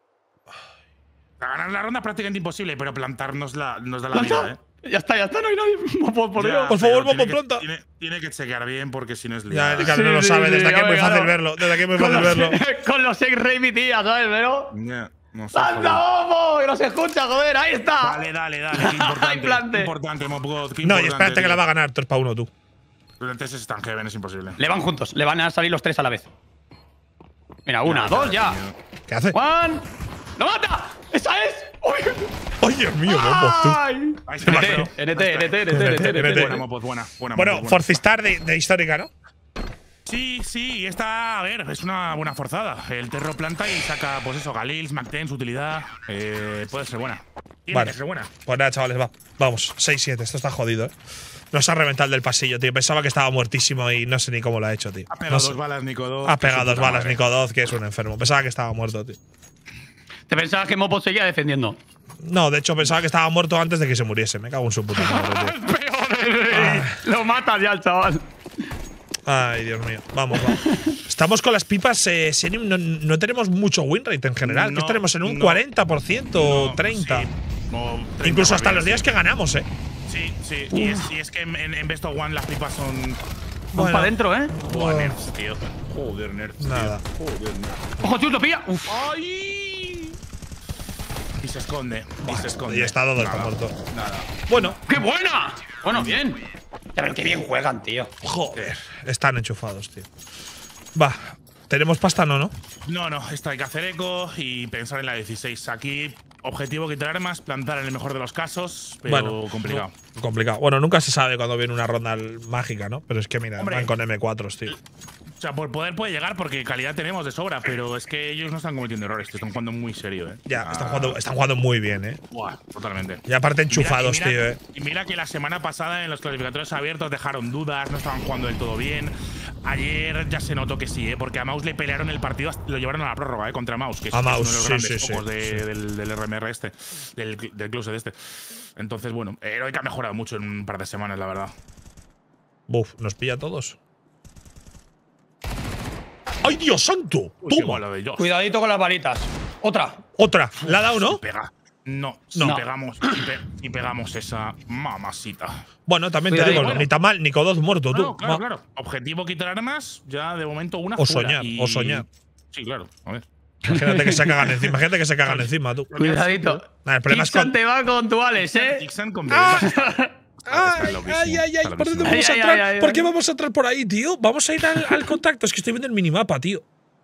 A ganar la ronda es prácticamente imposible, pero plantarnos nos da la vida, ¿eh? Ya está, no hay nadie. Por Ya, Dios. Por favor, pero Mopo, tiene que- planta. Tiene que chequear bien porque si no es Ya, liado. claro, no lo sabe. Desde aquí es muy claro. fácil verlo. Desde aquí es muy fácil verlo. Con los ex-rey mi tía, ¿sabes? Pero. Ya, no sé, ¡Santa joder. Mopo! ¡Que no se escucha, joder! ¡Ahí está! Dale, qué importante. Plante. Qué importante, Mopod. Qué No, y importante, espérate que la va a ganar 3-1 tú. Los Teses están heaven, es imposible. Le van juntos, le van a salir los tres a la vez. Mira, una, dos, ya. ¿Qué hace? ¡Juan! ¡Lo mata! ¡Esa es! ¡Uy! ¡Ay, Dios mío, Mopoz, tú! ¡Ay! Ahí está, pero- NT. Buena, Mopod, buena. Bueno, Mopod, Forcistar de histórica, ¿no? Sí, y esta, a ver, es una buena forzada. El Terro planta y saca, pues eso, Galils, McTen, su utilidad. Puede ser buena. Tiene que ser buena. Pues nada, chavales, va. Vamos, 6-7. Esto está jodido, ¿eh? Nos ha reventado el del pasillo, tío. Pensaba que estaba muertísimo y no sé ni cómo lo ha hecho, tío. Ha pegado No sé. 2 balas, Nico 2. Ha pegado 2 balas, Nico 2, que es un enfermo. Pensaba que estaba muerto, tío. ¿Te pensabas que Mopo seguía defendiendo? No, de hecho pensaba que estaba muerto antes de que se muriese. Me cago en su puta madre, tío. Lo matas ya al chaval. Ay, Dios mío. Vamos, vamos. Estamos con las pipas, Senium, no tenemos mucho win rate en general. ¿Qué estaremos en un 40% o 30%? Sí, o 30 Incluso hasta bien, los días que ganamos, Sí, sí. Y es que en Best of One las pipas son. Vamos para adentro, ¿eh? Buah, nerds, tío. Joder, nerds. Nada. Tío. Joder, nerds. ¡Ojo, tío, lo pilla! Uf. ¡Ay! Y se esconde. Y se esconde. Y está Dodo, Nada, está muerto. Nada. Bueno. ¡Qué buena! Bueno, bien. Pero qué bien juegan, tío. Joder. Están enchufados, tío. Va. ¿Tenemos pasta no? No, esto hay que hacer eco y pensar en la 16. Aquí, objetivo quitar armas, plantar en el mejor de los casos, pero Bueno, complicado. Complicado. Bueno, nunca se sabe cuando viene una ronda mágica, ¿no? Pero es que mira, Hombre, van con M4s, tío. O sea, por poder puede llegar porque calidad tenemos de sobra, pero es que ellos no están cometiendo errores, están jugando muy serio, ¿eh? Ya, están jugando muy bien, ¿eh? Buah, totalmente. Y aparte enchufados, Y mira, tío, ¿eh? Y mira que la semana pasada en los clasificatorios abiertos dejaron dudas, no estaban jugando del todo bien. Ayer ya se notó que sí, ¿eh? Porque a Maus le pelearon el partido, lo llevaron a la prórroga, ¿eh? Contra Maus, que es uno de los grandes focos del RMR este, del closet este. Entonces, bueno, Heroic ha mejorado mucho en un par de semanas, la verdad. Buf, nos pilla a todos. ¡Ay, Dios santo! Uy, ¡Toma! lo de Josh. Cuidadito con las varitas. Otra. Otra. ¿La ha dado, no? Pega. No, No. si pegamos esa mamacita. Bueno, también te Cuidadito. digo, ni tan mal, ni con 2 muertos, tú. Claro. Objetivo quitar armas, ya de momento una O fuera. soñar. Sí, claro. A ver. Imagínate que se cagan encima. Imagínate que se cagan encima, tú. Cuidadito. Nah, el problema es Kixan con. te va con tu Alex, ¿eh? Dixon con Ay, ¿por dónde vamos a entrar? ¿Por qué vamos a entrar por ahí, tío? Vamos a ir al contacto. Es que estoy viendo el minimapa, tío.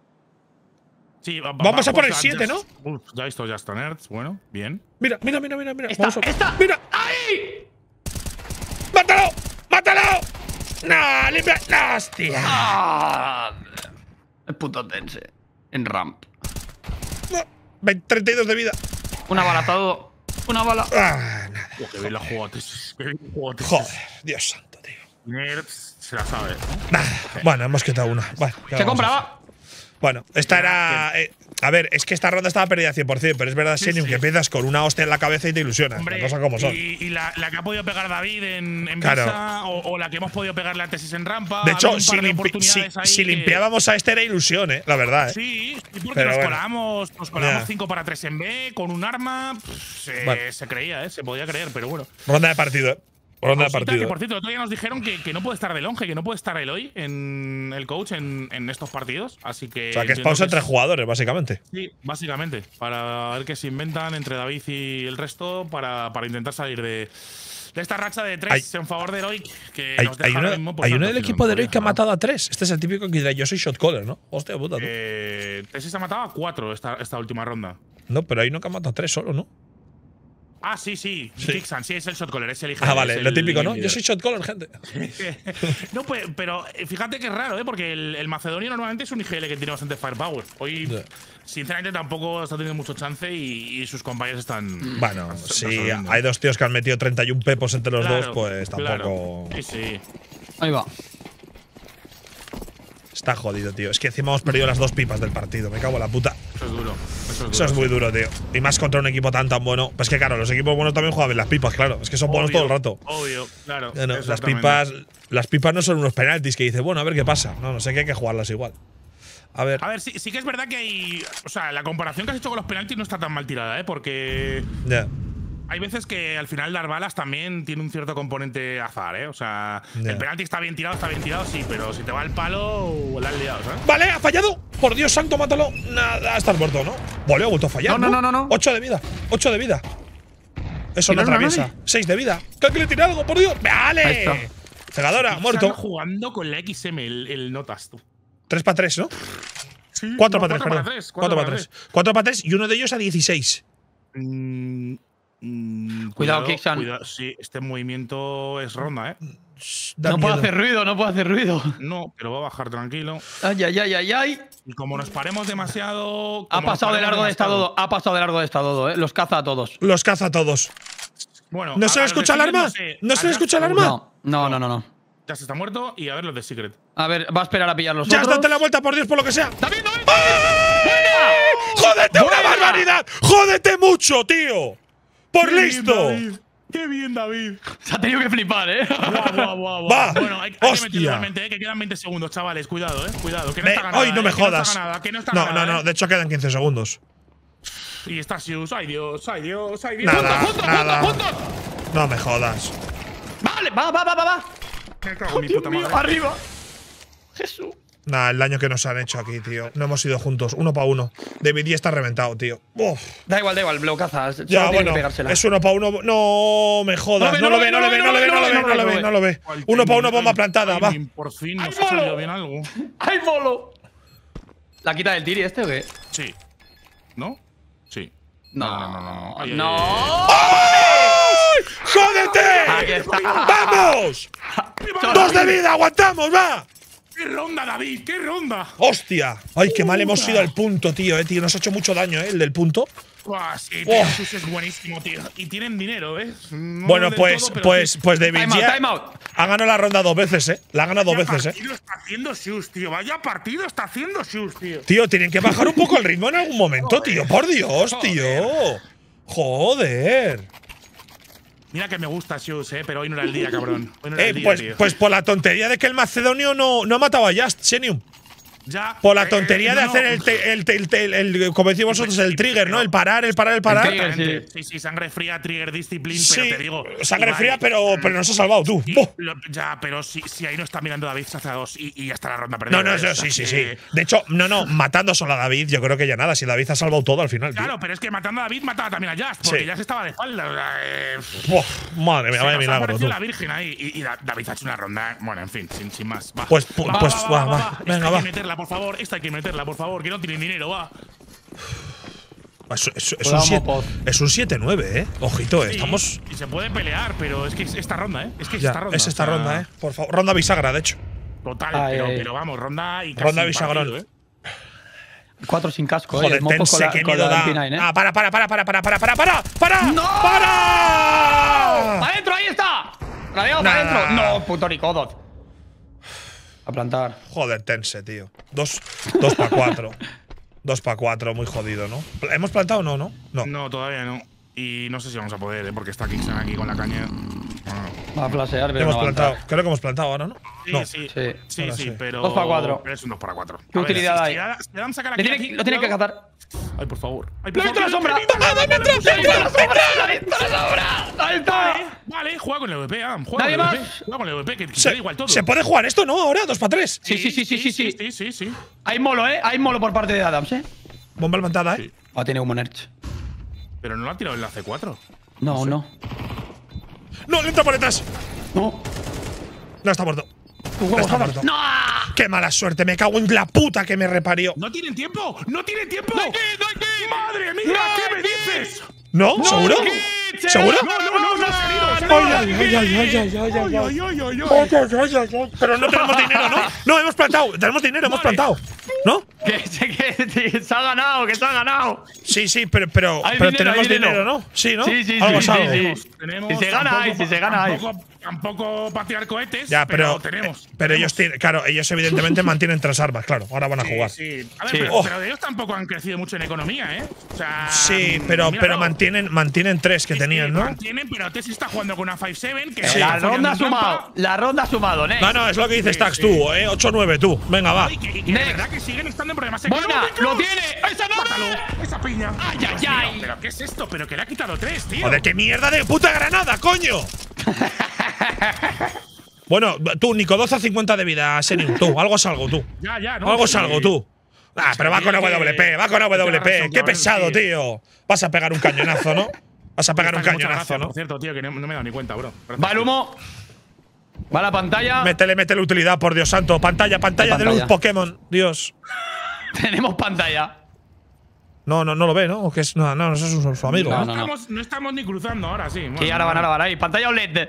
Sí, Vamos a por el 7, ¿no? Ya he visto ya está Nerds. Bueno, bien. Mira. ¡Esta! ¡Mira! ¡Ahí! ¡Mátalo! ¡Mátalo! ¡No! ¡Limpia! ¡No, hostia! ¡Ah! El puto tense. En ramp. No. 32 de vida. Una bala, todo. Una bala. Ah, nada. Que bien la jugates. Joder, Dios santo, tío. Nerds se la sabe. Nada. Bueno, hemos quitado una. Vale, Se compraba. Bueno, esta era. A ver, es que esta ronda estaba perdida 100%, pero es verdad, Senium, que empiezas con una hostia en la cabeza y te ilusionas. Hombre, las cosas como son. Y la que ha podido pegar David en Claro. Visa, o la que hemos podido pegarle a Tesis en rampa. De hecho, Había un par de oportunidades ahí si que- limpiábamos a este era ilusión, la verdad. Sí, y porque Pero nos bueno. colamos Ya. 5 para 3 en B con un arma. Bueno. Se creía, se podía creer, pero bueno. Ronda de partido, Ronda de Cosita partido. que, por cierto, el otro día nos dijeron que no puede estar de longe, que no puede estar Eloy en el coach en estos partidos. Así que. O sea, que es entiendo pausa que entre jugadores, básicamente. Sí, básicamente. Para ver qué se inventan entre David y el resto para intentar salir de esta racha de 3 en favor de Heroic. Que nos deja ahora mismo, pues, Hay uno tanto, del tío, equipo de no Heroic que ha podía matado a 3. Este es el típico que dirá: yo soy shot caller, ¿no? Hostia puta, tú. Tesis ha matado a 4 esta última ronda. No, pero hay uno que ha matado a 3 solo, ¿no? Ah, sí. Kixan, sí, es el shotcaller, es el IGL. Ah, vale, es lo el típico, ¿no? líder. Yo soy shot caller, gente. No, pues, pero fíjate que es raro, porque el macedonio normalmente es un IGL que tiene bastante firepower. Hoy, Ya. sinceramente, tampoco está teniendo mucho chance y sus compañeros están. Bueno, están si resolviendo. hay dos tíos que han metido 31 pepos entre los Claro, dos, pues tampoco. claro. Sí. Ahí va. Está jodido, tío. Es que encima hemos perdido las 2 pipas del partido. Me cago en la puta. Eso es duro. Eso es muy duro, tío. Y más contra un equipo tan bueno. Pues que claro, los equipos buenos también juegan bien las pipas, claro. Es que son buenos Obvio, todo el rato. Obvio, claro. No, las exactamente. pipas no son unos penaltis que dices, bueno, a ver qué pasa. No sé que hay que jugarlas igual. A ver. A ver, sí que es verdad que hay. O sea, la comparación que has hecho con los penaltis no está tan mal tirada, porque. Ya. Hay veces que al final dar balas también tiene un cierto componente azar, ¿eh? O sea, Ya. el penalti está bien tirado, sí, pero si te va el palo, la has liado, ¿sabes? Vale, ha fallado. Por Dios santo, mátalo. Nada, estás muerto, ¿no? Vale, ha vuelto a fallar. No. 8 de vida. 8 de vida. Eso no ¿Tiraron a atraviesa. nadie? 6 de vida. ¡Que le tire algo, por Dios! Ahí ¡Vale! está. Cegadora, Están muerto. jugando con la XM, el Notas, tú. 3 para 3, ¿no? Sí, 4 no, para 3, 4 perdón. 4 para 3. 4 para 3 y uno de ellos a 16. Cuidado, Kixan. Sí, este movimiento es ronda, ¿eh? Da No puedo miedo. hacer ruido, no puedo hacer ruido. No, pero va a bajar tranquilo. Ay. Y como nos paremos demasiado. Ha pasado de largo de esta Dodo. Ha pasado de largo de esta Dodo, ¿eh? Los caza a todos. Los caza a todos. Bueno, ¿No se le escucha el arma? ¿No se le escucha el arma? No. Ya se está muerto y a ver los de Secret. A ver, va a esperar a pillar los Ya, otros. date la vuelta, por Dios, por lo que sea. ¡Está viendo, ¡Jódete una ¡Buena! barbaridad! ¡Jódete mucho, tío! ¡Por Bien, listo! David. ¡Qué bien, David! Se ha tenido que flipar, Guau. Va. Bueno, hay que meterlo Hostia. igualmente, que quedan 20 segundos, chavales. Cuidado, cuidado. Que no Ve, está ganada, hoy no me que no jodas. está ganada, que no está ganada, No. De hecho, quedan 15 segundos. Y está Sius. ¡Ay, Dios! ¡Ay, Dios! ¡Ay, Dios! Nada, nada. ¡Juntos! No me jodas. Vale, va. Me cago en mi Dios puta mío, madre. arriba. Jesús. Nah, el daño que nos han hecho aquí, tío. No hemos ido juntos, 1 para 1. David ya está reventado, tío. Uf. Da igual, bloqueazas. Ya, Solo tiene bueno, que pegársela. es 1 para 1. No me jodas, no lo ve. 1 para 1, bomba plantada, va. Por fin nos ha salido bien algo. ¡Ay, molo! ¿La quita del tiri este o qué? Sí. ¿No? Sí. No. Ay, ¡No! ¡Ay! ¡Jódete! Aquí está. ¡Vamos! 2 de vida, aguantamos, va. ¡Qué ronda, David! ¡Qué ronda! ¡Hostia! Ay, qué mal hemos ido al punto, tío, tío. Nos ha hecho mucho daño, el del punto. Buah, sí, tío, Sus es buenísimo, tío. Y tienen dinero, No Bueno, del pues, todo, pero pues David ya Time out. ha ganado la ronda 2 veces, La ha ganado 2 Vaya veces, partido está haciendo Sius, tío. Vaya partido está haciendo Sius, tío. Tío, tienen que bajar un poco el ritmo en algún momento, tío. Por Dios, tío. Joder. Mira que me gusta Sius, pero hoy no era el día, cabrón. Hoy no era el día, tío. Pues por la tontería de que el macedonio no ha matado a Just, Xenium. Ya. Por la tontería de no, hacer el como decís vosotros, el trigger, ¿no? El parar. trigger, Sí, sangre fría, trigger discipline, Sí, pero te digo. sangre Ibai, fría, pero nos ha salvado, tú. y ¡Buh! ya, pero si ahí no está mirando David, se hace a 2 y ya está la ronda perdida. No, sí. De hecho, matando solo a David, yo creo que ya nada. Si David ha salvado todo al final, tío. Claro, pero es que matando a David mataba también a Just, porque Just estaba de espalda. Buah, madre mía, vaya milagro, apareció tú. la Virgen ahí y David ha hecho una ronda. Bueno, en fin, sin más. Va. Pues va. Venga, Esta va. hay que meterla, por favor. Esta hay que meterla, por favor, que no tienen dinero, va. Es un 7-9, Ojito, Sí, estamos. Y se puede pelear, pero es que es esta ronda, Es que es Ya, esta ronda. es esta o sea, ronda, Por favor. Ronda bisagra, de hecho. Total, Ay, pero vamos, ronda y casi Ronda bisagrón. partido, 4 sin casco, Joder, el Mopo Tense, qué miedo da. MP9, Ah, para. ¡No! ¡Para! ¡Para adentro, ahí está! ¡Radiado para Nada. adentro! ¡No, puto Ricodot! A plantar. Joder, Tense, tío. 2 para 4. 2 para 4, muy jodido, ¿no? ¿Hemos plantado o no? No. No, todavía no. Y no sé si vamos a poder, porque está Kingston aquí con la caña. Va a flasear, pero Hemos no va a plantado. entrar. Creo que hemos plantado ahora, ¿no? Sí, No. sí, Sí. Ahora sí. pero. 2 para 4. Pero es un 2 para 4. ¿Qué utilidad hay? Si Adam saca la Lo kill tiene, aquí, lo tiene que cuidado. cazar. Ay, por favor. Ay, ¡Le por ha visto la favor, sombra! que ¡Le ha visto la sombra! ¡Ahí está! Vale, juega con el EVP, Adam. Juega ¿Nadie con el más? EVP. Juega con el EVP, que te da igual todo. ¿Se puede jugar esto, no? Ahora, 2 para 3. Sí. Hay molo, Hay molo por parte de Adams, Bomba levantada, Sí. Va a tener un Nerch. Pero no lo ha tirado en la C4. No. No, le entra por detrás. No. No, está muerto. Tu huevo, Está Adams. muerto. ¡No! ¡Qué mala suerte! Me cago en la puta que me reparió. ¡No tienen tiempo! ¡No tienen tiempo! ¡No hay kit! ¡Madre mía! ¿Qué me dices? ¿No? ¿Seguro? kit, ¿Seguro? No, Pero no tenemos dinero, ¿no? No, hemos plantado. Tenemos dinero, hemos plantado. ¿No? Que se ha ganado, que se ha ganado. Sí, pero Hay pero dinero, tenemos hay dinero. dinero, ¿no? Sí, ¿no? Sí, Algo es algo. Tenemos, Si se gana ahí, si se gana ahí. Tampoco para tirar cohetes, Ya, pero tenemos. Pero ellos tienen, claro, ellos evidentemente mantienen 3 armas, claro. Ahora van a jugar. Sí. A ver, Sí. pero ellos tampoco han crecido mucho en economía, ¿eh? O sea, Sí, pero míralo. mantienen 3 que Sí, tenían, ¿no? Mantienen, pero Tessie está jugando con una 5-7 que La ronda ha sumado. La ronda ha sumado, Next. No, es lo que dice Sí, Stax sí. tú, 8-9 tú. Venga, va. Y que de Next. verdad que siguen estando en problemas Buena, económicos. lo tiene. ¡Esa no! ¡Mátalo! ¡Esa piña! ¡Ay, Dios ay, mío, ay! ¿Pero qué es esto? ¿Pero que le ha quitado 3, tío? Joder, qué mierda de puta granada, coño. Bueno, tú, Nicodoza 50 de vida, Senium, tú. Algo es algo, tú. Ya, no. Algo es sí. algo, tú. Ah, pero va con mira que- AWP, va con AWP. razón, Qué cabrón, pesado, sí. tío. Vas a pegar un cañonazo, ¿no? Vas a pegar un Muchas cañonazo, gracias, ¿no? Por cierto, tío, que no me he dado ni cuenta, bro. Gracias, Va el humo. Va la pantalla. Métele utilidad, por Dios santo. Pantalla de luz Pokémon. Dios. Tenemos pantalla. No lo ve, ¿no? ¿O qué es? No, eso es su amigo. No, ¿no? no. No estamos ni cruzando ahora, sí. Sí, ahora van ahí. Pantalla OLED.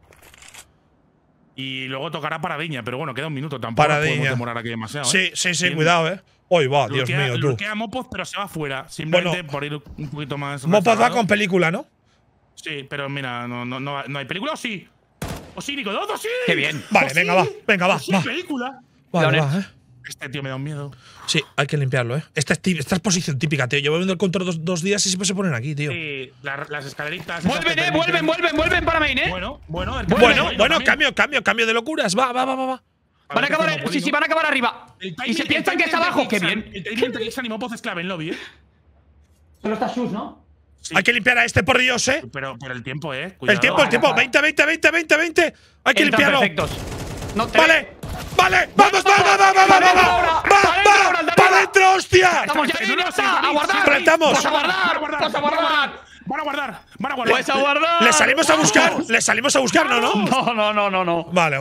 Y luego tocará Paradiña, pero bueno, queda un minuto. Tampoco Paradiña. podemos demorar aquí demasiado. Sí, Bien. cuidado, Hoy va, Dios mío, tú. Bloquea Mopos, pero se va fuera. Simplemente Bueno, por ir un poquito más. Mopos va rezagado. con película, ¿no? Sí, pero mira, no hay película, ¿o sí? ¿O sí, Nico? ¡Oh, sí! Qué bien. Vale, ¿O venga, sí? va. ¿O sí, Va. película! Vale, Leones. va, Este tío me da un miedo. Sí, hay que limpiarlo, ¿eh? Esta es posición típica, tío. Yo voy viendo el control dos días y siempre se ponen aquí, tío. Sí, las escaleritas. Vuelven para main, Bueno, cambio de locuras. Va. Van a acabar, sí, van a acabar arriba. Y se piensan que está abajo, qué bien. El timing de Ixan y Mopoz es clave en lobby, ¿eh? Solo está Sus, ¿no? Sí. Hay que limpiar a este, por Dios, ¿eh? Pero el tiempo, ¿eh? Cuidado. El tiempo. 20. Hay que limpiarlo. Perfectos. No te Vale. Vamos. Va. ¡Para adentro, hostia! Estamos ya ahí, a guardar. Plantamos. Van a guardar. Pues a guardar. ¿Le salimos a buscar? No. Vale.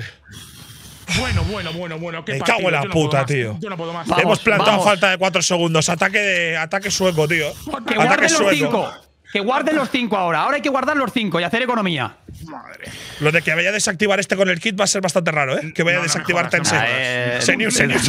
Bueno. Me cago en la puta, tío. Yo no puedo más. Hemos plantado a falta de 4 segundos. Ataque sueco, tío. Que guarden los 5. Que guarden los 5 ahora. Ahora hay que guardar los 5 y hacer economía. Madre. Lo de que vaya a desactivar este con el kit va a ser bastante raro, ¿eh? Que vaya a desactivar Tense. Senium.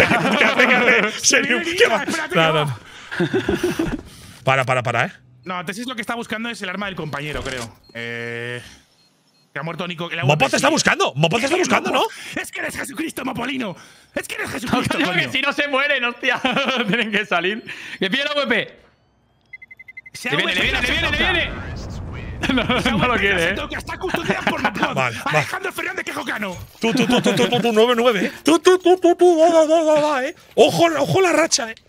No. Para, ¿eh? No, Tesis lo que está buscando es el arma del compañero, creo. Que ha muerto Nico. Mopoz está buscando, ¿no? Es que eres Jesucristo, Mopolino. Es que eres Jesucristo, Coño, que si no se mueren, hostia. Tienen que salir. Que pide la WP. Le viene. No lo quiere, ¿eh? Que está custodiado por Mopoz. Vale. Alejandro Fernández Quejocano. Tú, 9-9. Va, ¿eh? Ojo la racha, ¿eh?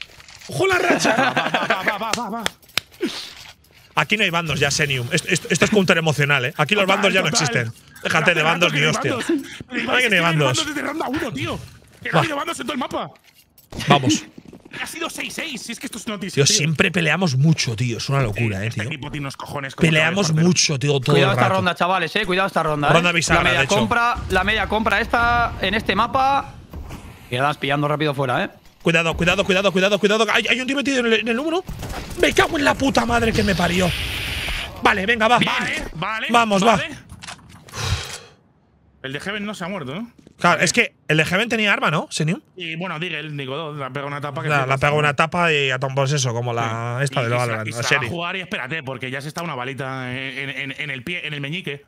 Va. Aquí no hay bandos ya, Senium. Esto es counter emocional, ¿eh? Aquí los bandos ya no existen. Déjate de bandos ni hostia. No hay que ni bandos. Desde ronda 1, tío. Que no ha habido bandos en todo el mapa. Vamos. Ha sido 6-6. Si es que esto es noticia. Tío, siempre peleamos mucho, tío. Es una locura, tío. Este equipo tiene unos cojones. Peleamos mucho, tío, todo Cuidado el esta rato. ronda, chavales, Cuidado esta ronda. Ronda bisagra, de hecho. La media compra esta en este mapa. Quedas pillando rápido fuera, ¿eh? Cuidado. Hay un tío metido en el número. Me cago en la puta madre que me parió. Vale, venga, va. Vale. Vamos, va. El de Heaven no se ha muerto, ¿no? Claro, es que el de Heaven tenía arma, ¿no, Senium? Y bueno, Nico, le ha pegado una tapa. Le ha pegado una tapa y a pues eso, como la esta de Valorant, la serie. Va a jugar y espérate, porque ya se está una balita en el pie, en el meñique.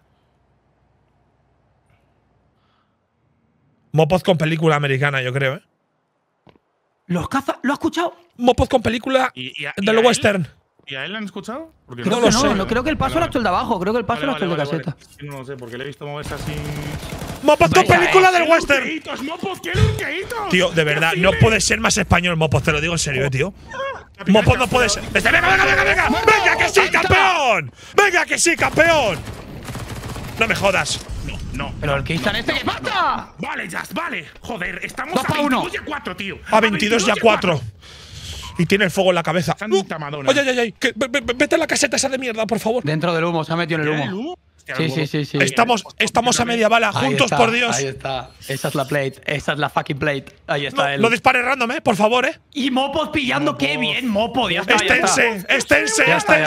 Mopoz con película americana, yo creo, ¿eh? Los caza. ¿Lo ha escuchado? Mopoz con película del western. ¿Y a él lo han escuchado? Porque no lo sé. No, creo que el paso lo ha hecho el de abajo. Creo que el paso lo ha hecho el de caseta. No lo sé, porque le he visto moverse así. ¡Mopoz con película del western! ¡Mopoz, qué lurqueitos! Tío, de verdad, no puede ser más español Mopoz, te lo digo en serio, tío. Mopoz no puede ser. ¡Venga! ¡Venga que sí, campeón! ¡Venga que sí, campeón! No me jodas. No. Pero el que está en este que mata. Vale, Jazz, vale. Joder, estamos a 22 y a 4, tío. A 22 y a 4. Y tiene el fuego en la cabeza. Santa Madonna. Ay. Vete a la caseta esa de mierda, por favor. Dentro del humo, se ha metido en el humo. Sí. Estamos a media bala, juntos, por Dios. Ahí está. Esa es la plate. Esa es la fucking plate. Ahí está él. No dispares random, por favor, Y Mopoz pillando. Qué bien, Mopoz. Ya está. Estense.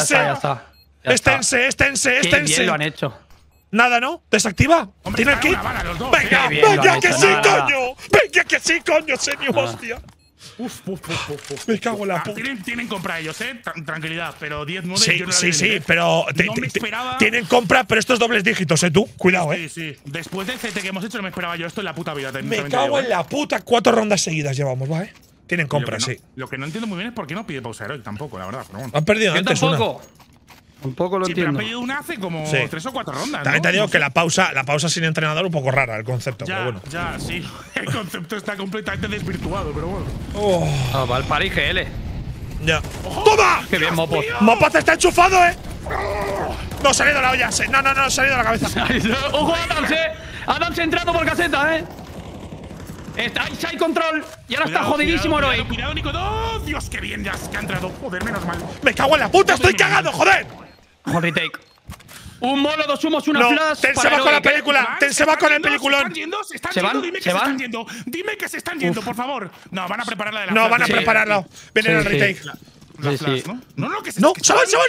Qué bien lo han hecho. Nada, ¿no? ¿Desactiva? ¿Tiene el kit? Venga que sí, coño, Senium, hostia. Me cago en la puta. Tienen compra ellos, tranquilidad, pero 10-9. Sí, pero tienen compra, pero estos dobles dígitos, tú. Cuidado, Sí. Después del CT que hemos hecho, no me esperaba yo esto en la puta vida. Me cago en la puta. 4 rondas seguidas llevamos, ¿va? Tienen compra, sí. Lo que no entiendo muy bien es por qué no pide pausa heroic tampoco, la verdad. Pero bueno. Han perdido antes una. Tampoco lo entiendo. Pero han pedido una hace como 3 o 4 rondas. También te digo que la pausa sin entrenador un poco rara el concepto, pero bueno. Ya, sí. El concepto está completamente desvirtuado, pero bueno. Va el Pari GL. Ya. ¡Toma! ¡Qué bien, Mopoz! ¡Mopoz está enchufado, No, ha salido la olla. No, ha salido la cabeza. ¡Ojo, Adams, Adams entrando por caseta, Está ahí side control. Y ahora está jodidísimo, Heroic. Cuidado, Nico. ¡Oh, Dios, qué bien! Ya que ha entrado. Joder, menos mal. ¡Me cago en la puta! ¡Estoy cagado, joder! Retake. Un molo, 2 humos, una flash. Ten se va con la película. Ten se va con el peliculón. Se están yendo. Dime que se están yendo. Dime que se están yendo, por favor. No, van a prepararla de la. No, van a prepararla. Vienen al retake. La flash, ¿no? No, que se van.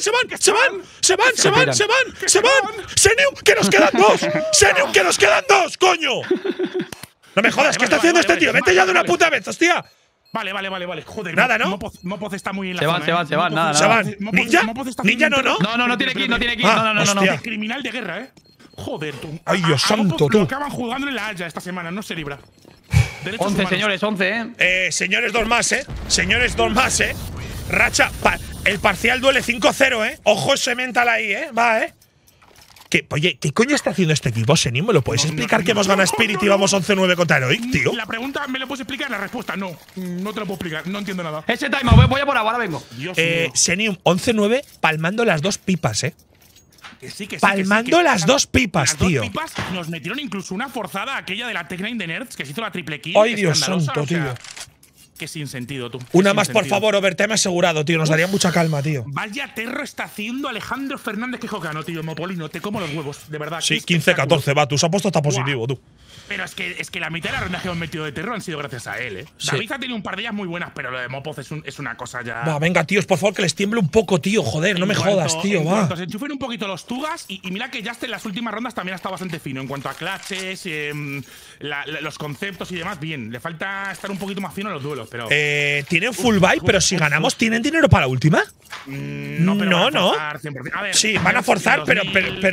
Senium, que nos quedan 2. Senium, que nos quedan 2, coño. No me jodas, ¿qué está haciendo este tío? Vete ya de una puta vez, hostia. Vale. Joder, nada, ¿no? Mopoz está muy en la zona. Se van, nada. Se van. ¿Ninja no? No tiene que ir, No. Criminal de guerra, Joder, tú. Ay, Dios santo, tú. Lo acaban jugando en la Haya esta semana, no se libra. Derechos 11, humanos. señores, 11, Señores, 2 más, Señores, 2 más, Racha, el parcial duele 5-0, Ojo ese mental ahí, Va, Oye, ¿qué coño está haciendo este equipo, Senium? ¿Me lo podéis explicar que hemos ganado Spirit y vamos 11-9 contra Heroic, tío? La pregunta, ¿me lo puedes explicar? La respuesta, no. No te lo puedo explicar. No entiendo nada. Ese timeout, voy a por agua, ahora vengo. Dios mío. Senium, 11-9, palmando las 2 pipas, Que sí, palmando las 2 pipas, las tío. 2 pipas nos metieron incluso una forzada, aquella de la Tech9 de Nerds, que se hizo la triple kill. Ay, Dios escandalosa, santo, o sea, tío. Que sin sentido, tú. Una Sin más, por sentido. favor, overtime asegurado, tío. Nos daría mucha calma, tío. Vaya terro está haciendo Alejandro Fernández que jocano, tío. Mopolino, te como los huevos, de verdad. Sí, qué espectáculo. 15-14, va. Tus apuestos está positivo, tú. Pero es que la mitad de las rondas que hemos metido de terror han sido gracias a él, Sí. David ha tenido un par de ellas muy buenas, pero lo de Mopoz es una cosa ya. Va, venga, tíos, por favor, que les tiemble un poco, tío. Joder, no me jodas, tío, en va. cuanto se enchufen un poquito los tugas, y mira que Just en las últimas rondas también ha estado bastante fino. En cuanto a clutches, los conceptos y demás, bien. Le falta estar un poquito más fino en los duelos, pero. Tienen full buy, pero si ganamos, ¿tienen dinero para la última? No, pero van a forzar 100%. A ver, Sí, van a forzar, pero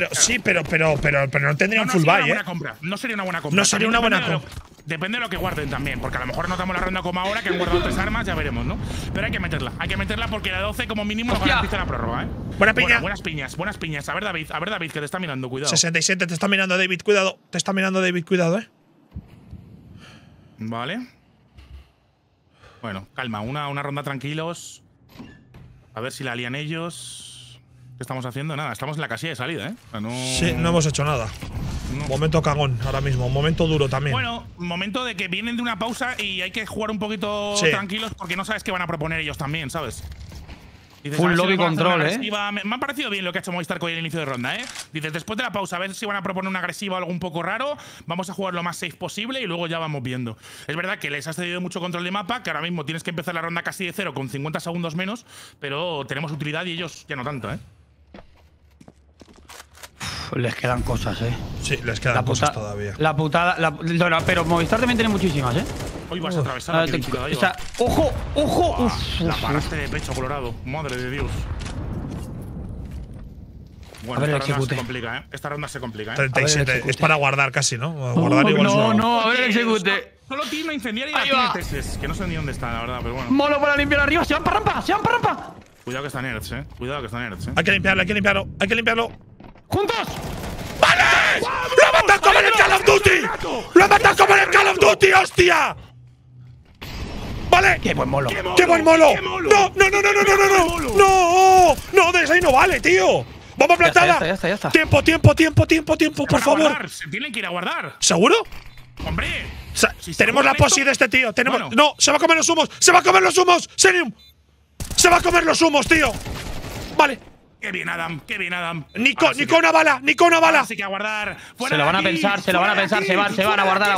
no tendrían full buy, No sería una buena compra. No sería una buena compra. Depende de lo que guarden también, porque a lo mejor no damos la ronda como ahora, que han guardado 3 armas, ya veremos, ¿no? Pero hay que meterla porque la 12 como mínimo nos garantiza la prórroga, Buena piña. Bueno, buenas piñas. A ver, David, que te está mirando, cuidado. 67, te está mirando David, cuidado. Te está mirando David, cuidado, Vale. Bueno, calma, una ronda tranquilos. A ver si la lían ellos. ¿Qué estamos haciendo? Nada, estamos en la casilla de salida, O sea, no… Sí, no hemos hecho nada. No. Momento cagón ahora mismo, momento duro también. Bueno, momento de que vienen de una pausa y hay que jugar un poquito Sí. tranquilos porque no sabes qué van a proponer ellos también, ¿sabes? Dices, Full a ver si lobby nos van a hacer una control, agresiva. Me ha parecido bien lo que ha hecho Movistar con el inicio de ronda, Dices, después de la pausa, a ver si van a proponer una agresiva o algo un poco raro. Vamos a jugar lo más safe posible y luego ya vamos viendo. Es verdad que les has cedido mucho control de mapa, que ahora mismo tienes que empezar la ronda casi de cero con 50 segundos menos, pero tenemos utilidad y ellos ya no tanto, Les quedan cosas, Sí, les quedan cosas todavía. La putada. No, pero Movistar también tiene muchísimas, Hoy vas a atravesar la trinchera de sea, ojo. La paraste de pecho, Colorado. Madre de Dios. Bueno, A ver, esta ronda se execute. complica, Esta ronda se complica, 37, es para guardar casi, ¿no? Guardar igual es una- No, a ver, execute. Solo tiene una incendiaria y Ahí la tiene va. Teses, que no sé ni dónde está, la verdad, pero bueno. Molo para limpiar arriba, se van para rampa. Cuidado que está Nerds, Cuidado que está Nerds, Hay que limpiarlo. ¡Juntos! ¡Vale! ¡Lo ha matado como en el Call of Duty! ¡Lo ha matado como en el Call of Duty, hostia! ¡Vale! ¡Qué buen molo! ¡Qué buen molo! ¡Qué molo! ¡No! ¡No! Desde ahí no vale, tío. ¡Vamos plantada! Ya está. Tiempo, por favor. Se tienen que ir a guardar. ¿Seguro? ¡Hombre! Si se Tenemos la juegan posi esto- de este tío. Tenemos. Bueno. No, se va a comer los humos. Senium. Se va a comer los humos, tío. Vale. ¡Qué bien, Adam! Ni Ahora sí con una bala. Ahora sí que a guardar. Se lo van a pensar, se van a guardar,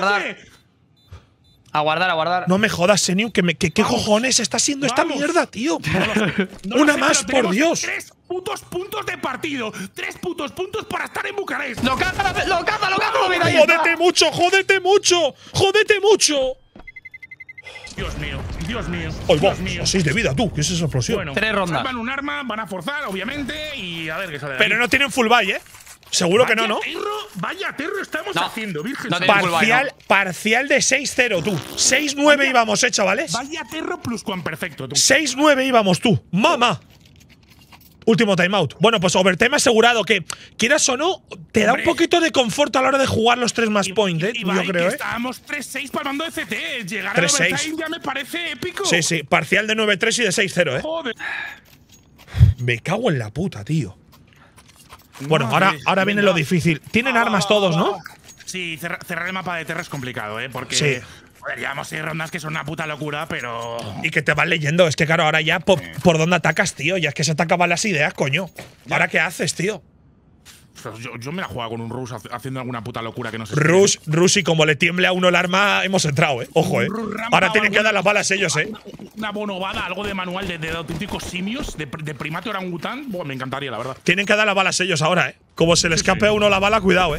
A guardar. No me jodas, Senium, ¿qué cojones está haciendo esta Vamos. mierda, tío? No lo Una sé, más, pero por tenemos Dios. 3 putos puntos de partido. 3 putos puntos para estar en Bucarest. ¡Lo caza, mira, ahí está. Jódete mucho. Dios mío. Hoy va, Dios mío. a 6 de vida, tú. ¿Qué es esa explosión? Bueno, 3 rondas. salvan un arma, van a forzar, obviamente, y a ver qué sale de Pero ahí. no tienen full buy, Seguro que no, ¿no? Vaya terro estamos No. haciendo, Virgen No Santa. tienen full buy, Parcial de 6-0, tú. 6-9 íbamos, chavales. Vaya terro plus cuan perfecto, tú. 6-9 íbamos, tú. ¡Mamá! Último timeout. Bueno, pues overtime asegurado, que quieras o no, te da un Hombre. poquito de confort a la hora de jugar los 3 más point, Y yo va, creo, que estábamos 3-6 palmando de CT. Llegar a 3-6. overtime ya me parece épico. Sí, parcial de 9-3 y de 6-0, Joder. Me cago en la puta, tío. Bueno, Madre ahora viene lo difícil. Tienen armas todos, ¿no? Sí, cerrar el mapa de terra es complicado, porque Sí. joder, llevamos 6 rondas que son una puta locura, pero Y que te van leyendo. Es que, claro, ahora ya por dónde atacas, tío. Ya es que se te acaban las ideas, coño. ¿Ahora qué haces, tío? pues, yo me la juego con un Rush haciendo alguna puta locura que no sé. Rush, y como le tiemble a uno el arma, hemos entrado, Ojo, Rampa Ahora o tienen que alguna- dar las balas ellos, Una bonobada, algo de manual de auténticos simios, de primate orangután. Buah, me encantaría, la verdad. Tienen que dar las balas ellos ahora, Como se le escape a uno la bala, cuidado,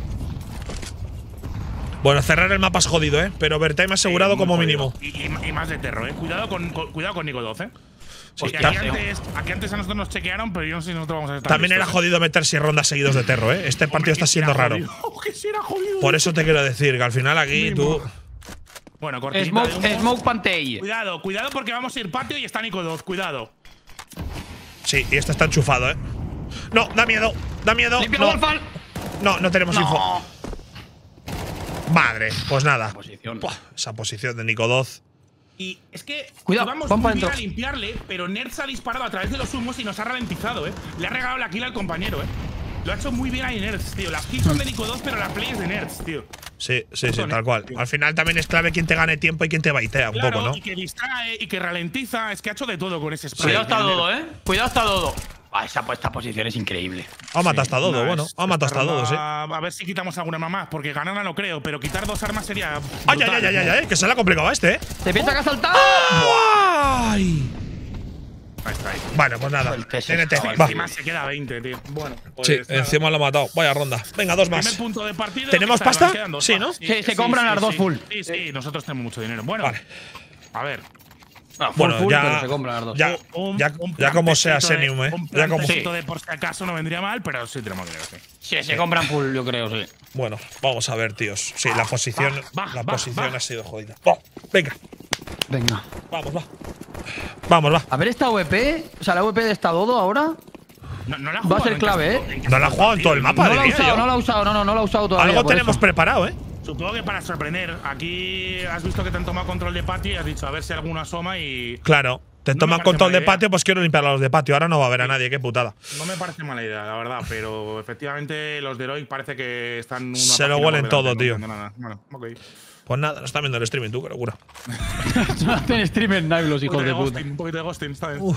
Bueno, cerrar el mapa es jodido, Pero overtime asegurado Muy como jodido. mínimo. Y más de terro, Cuidado con Nico 12. Porque Hostia. aquí antes a nosotros nos chequearon, pero yo no sé si nosotros vamos a estar. También era listos, jodido meter 6 rondas seguidos de terro, Este partido está siendo raro. Que sí era jodido. Por eso te quiero decir que al final aquí tú. Bueno, cortinita de humo. Smoke Pantey. Cuidado, cuidado porque vamos a ir patio y está Nico 2. Cuidado. Sí, y este está enchufado, ¿eh? No, da miedo. Da miedo. No tenemos info. Madre, pues nada. Esa posición de Nico 2. Y es que cuidado, vamos muy bien a limpiarle, pero Nerds ha disparado a través de los humos y nos ha ralentizado, ¿eh? Le ha regalado la kill al compañero, ¿eh? Lo ha hecho muy bien ahí Nerds, tío. Las kills son de Nico 2, pero la play es de Nerds, tío. Sí, tal cual. Al final también es clave quién te gane tiempo y quién te baitea un poco, ¿no? Y que distrae y que ralentiza. Es que ha hecho de todo con ese spray. Cuidado hasta Dodo, ¿eh? Cuidado hasta Dodo. Esta posición es increíble. Ha matado hasta Dodo, bueno. Ha matado hasta Dodo, sí. A ver si quitamos alguna más, porque ganarla no creo, pero quitar 2 armas sería. ¡Ay! Que se le ha complicado a este, ¿eh? ¡Se piensa que ha saltado! ¡Ay! Ahí está, ahí. Bueno, pues nada. TNT. Encima se queda 20, tío. Bueno. Pues sí, encima lo ha matado. Vaya ronda. Venga, 2 más. Primer punto de partido. ¿Tenemos pasta? Sí, ¿no? Sí, se compran las 2 full. Sí, nosotros tenemos mucho dinero. Bueno. Vale. A ver. Bueno, ya, se compran las 2. ya como sea Senium, ¿eh? Ya como de por si acaso no vendría mal, pero sí tenemos dinero, sí. Sí, se compran full, yo creo, sí. Bueno, vamos a ver, tíos. Sí, la posición ha sido jodida. Venga. Vamos, va. A ver esta VP, o sea, la VP de esta Dodo ahora. No la va a ser clave, ¿eh? No la ha jugado en todo el mapa, no la ha usado todavía. Algo tenemos preparado, ¿eh? Supongo que para sorprender. Aquí has visto que te han tomado control de patio y has dicho a ver si alguno asoma y. Claro, te toman control de patio, pues quiero limpiar a los de patio. Ahora no va a haber a nadie, qué putada. No me parece mala idea, la verdad, pero efectivamente los de Heroic parece que están. Se lo huelen todo, tío. Bueno, ok. Pues nada, no está viendo el streaming, tú, qué locura. No hacen streamer Knife, los hijos de puta. Un poquito de ghosting, está bien.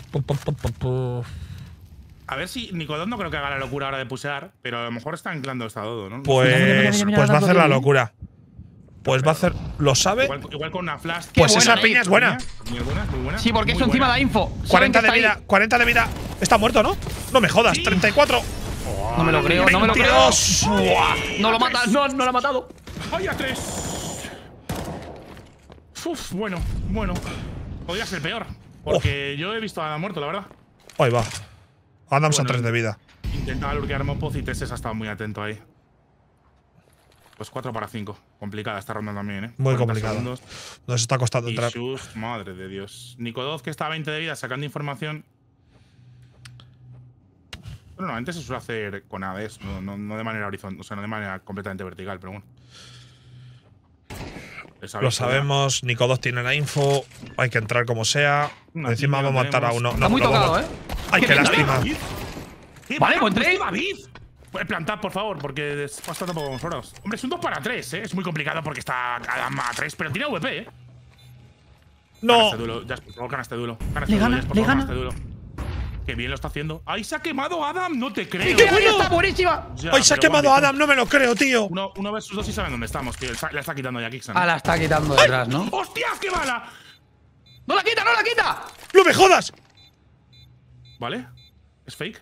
A ver si Nicodón no creo que haga la locura ahora de pusear, pero a lo mejor está anclando esta Dodo, ¿no? Pues va a hacer la locura. Pues va a hacer. ¿Lo sabe? Igual con una flash. Pues esa piña es buena. Muy buena. Sí, porque eso encima da info. 40 de vida, 40 de vida. Está muerto, ¿no? No me jodas, 34. No me lo creo, no me lo creo. No lo mata, no lo ha matado. ¡Ay, a 3! Uf, bueno. Podría ser peor. Porque yo he visto a Adam muerto, la verdad. Ahí va. Adams a 3 de vida. Intentaba lurkear Mopoz y Tesses ha estado muy atento ahí. Pues 4 para 5. Complicada esta ronda también, ¿eh? Muy complicada. Nos está costando entrar. Madre de Dios. Nico2, que está a 20 de vida, sacando información. Bueno, normalmente se suele hacer con ADs, no de manera horizontal, o sea, no de manera completamente vertical, pero bueno. Lo sabemos, Nico 2 tiene la info, hay que entrar como sea. Encima vamos a matar a uno. Está muy tocado, ¿eh? Ay, qué lástima. Vale, pues 3. Puedes plantar, por favor, porque es bastante poco horas. Hombre, es un 2 para 3, ¿eh? Es muy complicado porque está Adam a 3, pero tiene VP, ¿eh? No. Por favor, gana este duelo. Le gana. Qué bien lo está haciendo. ¡Ay, se ha quemado Adam! No te creo. ¡Qué bueno! ¡Está buenísima! ¡Ay, se ha quemado Adam! No me lo creo, tío. Uno versus 2 y saben dónde estamos, tío. La está quitando ya Kixan. La está quitando detrás, ¿no? ¡Hostias, qué mala! ¡No la quita, no la quita! ¡No me jodas! ¿Vale? ¿Es fake?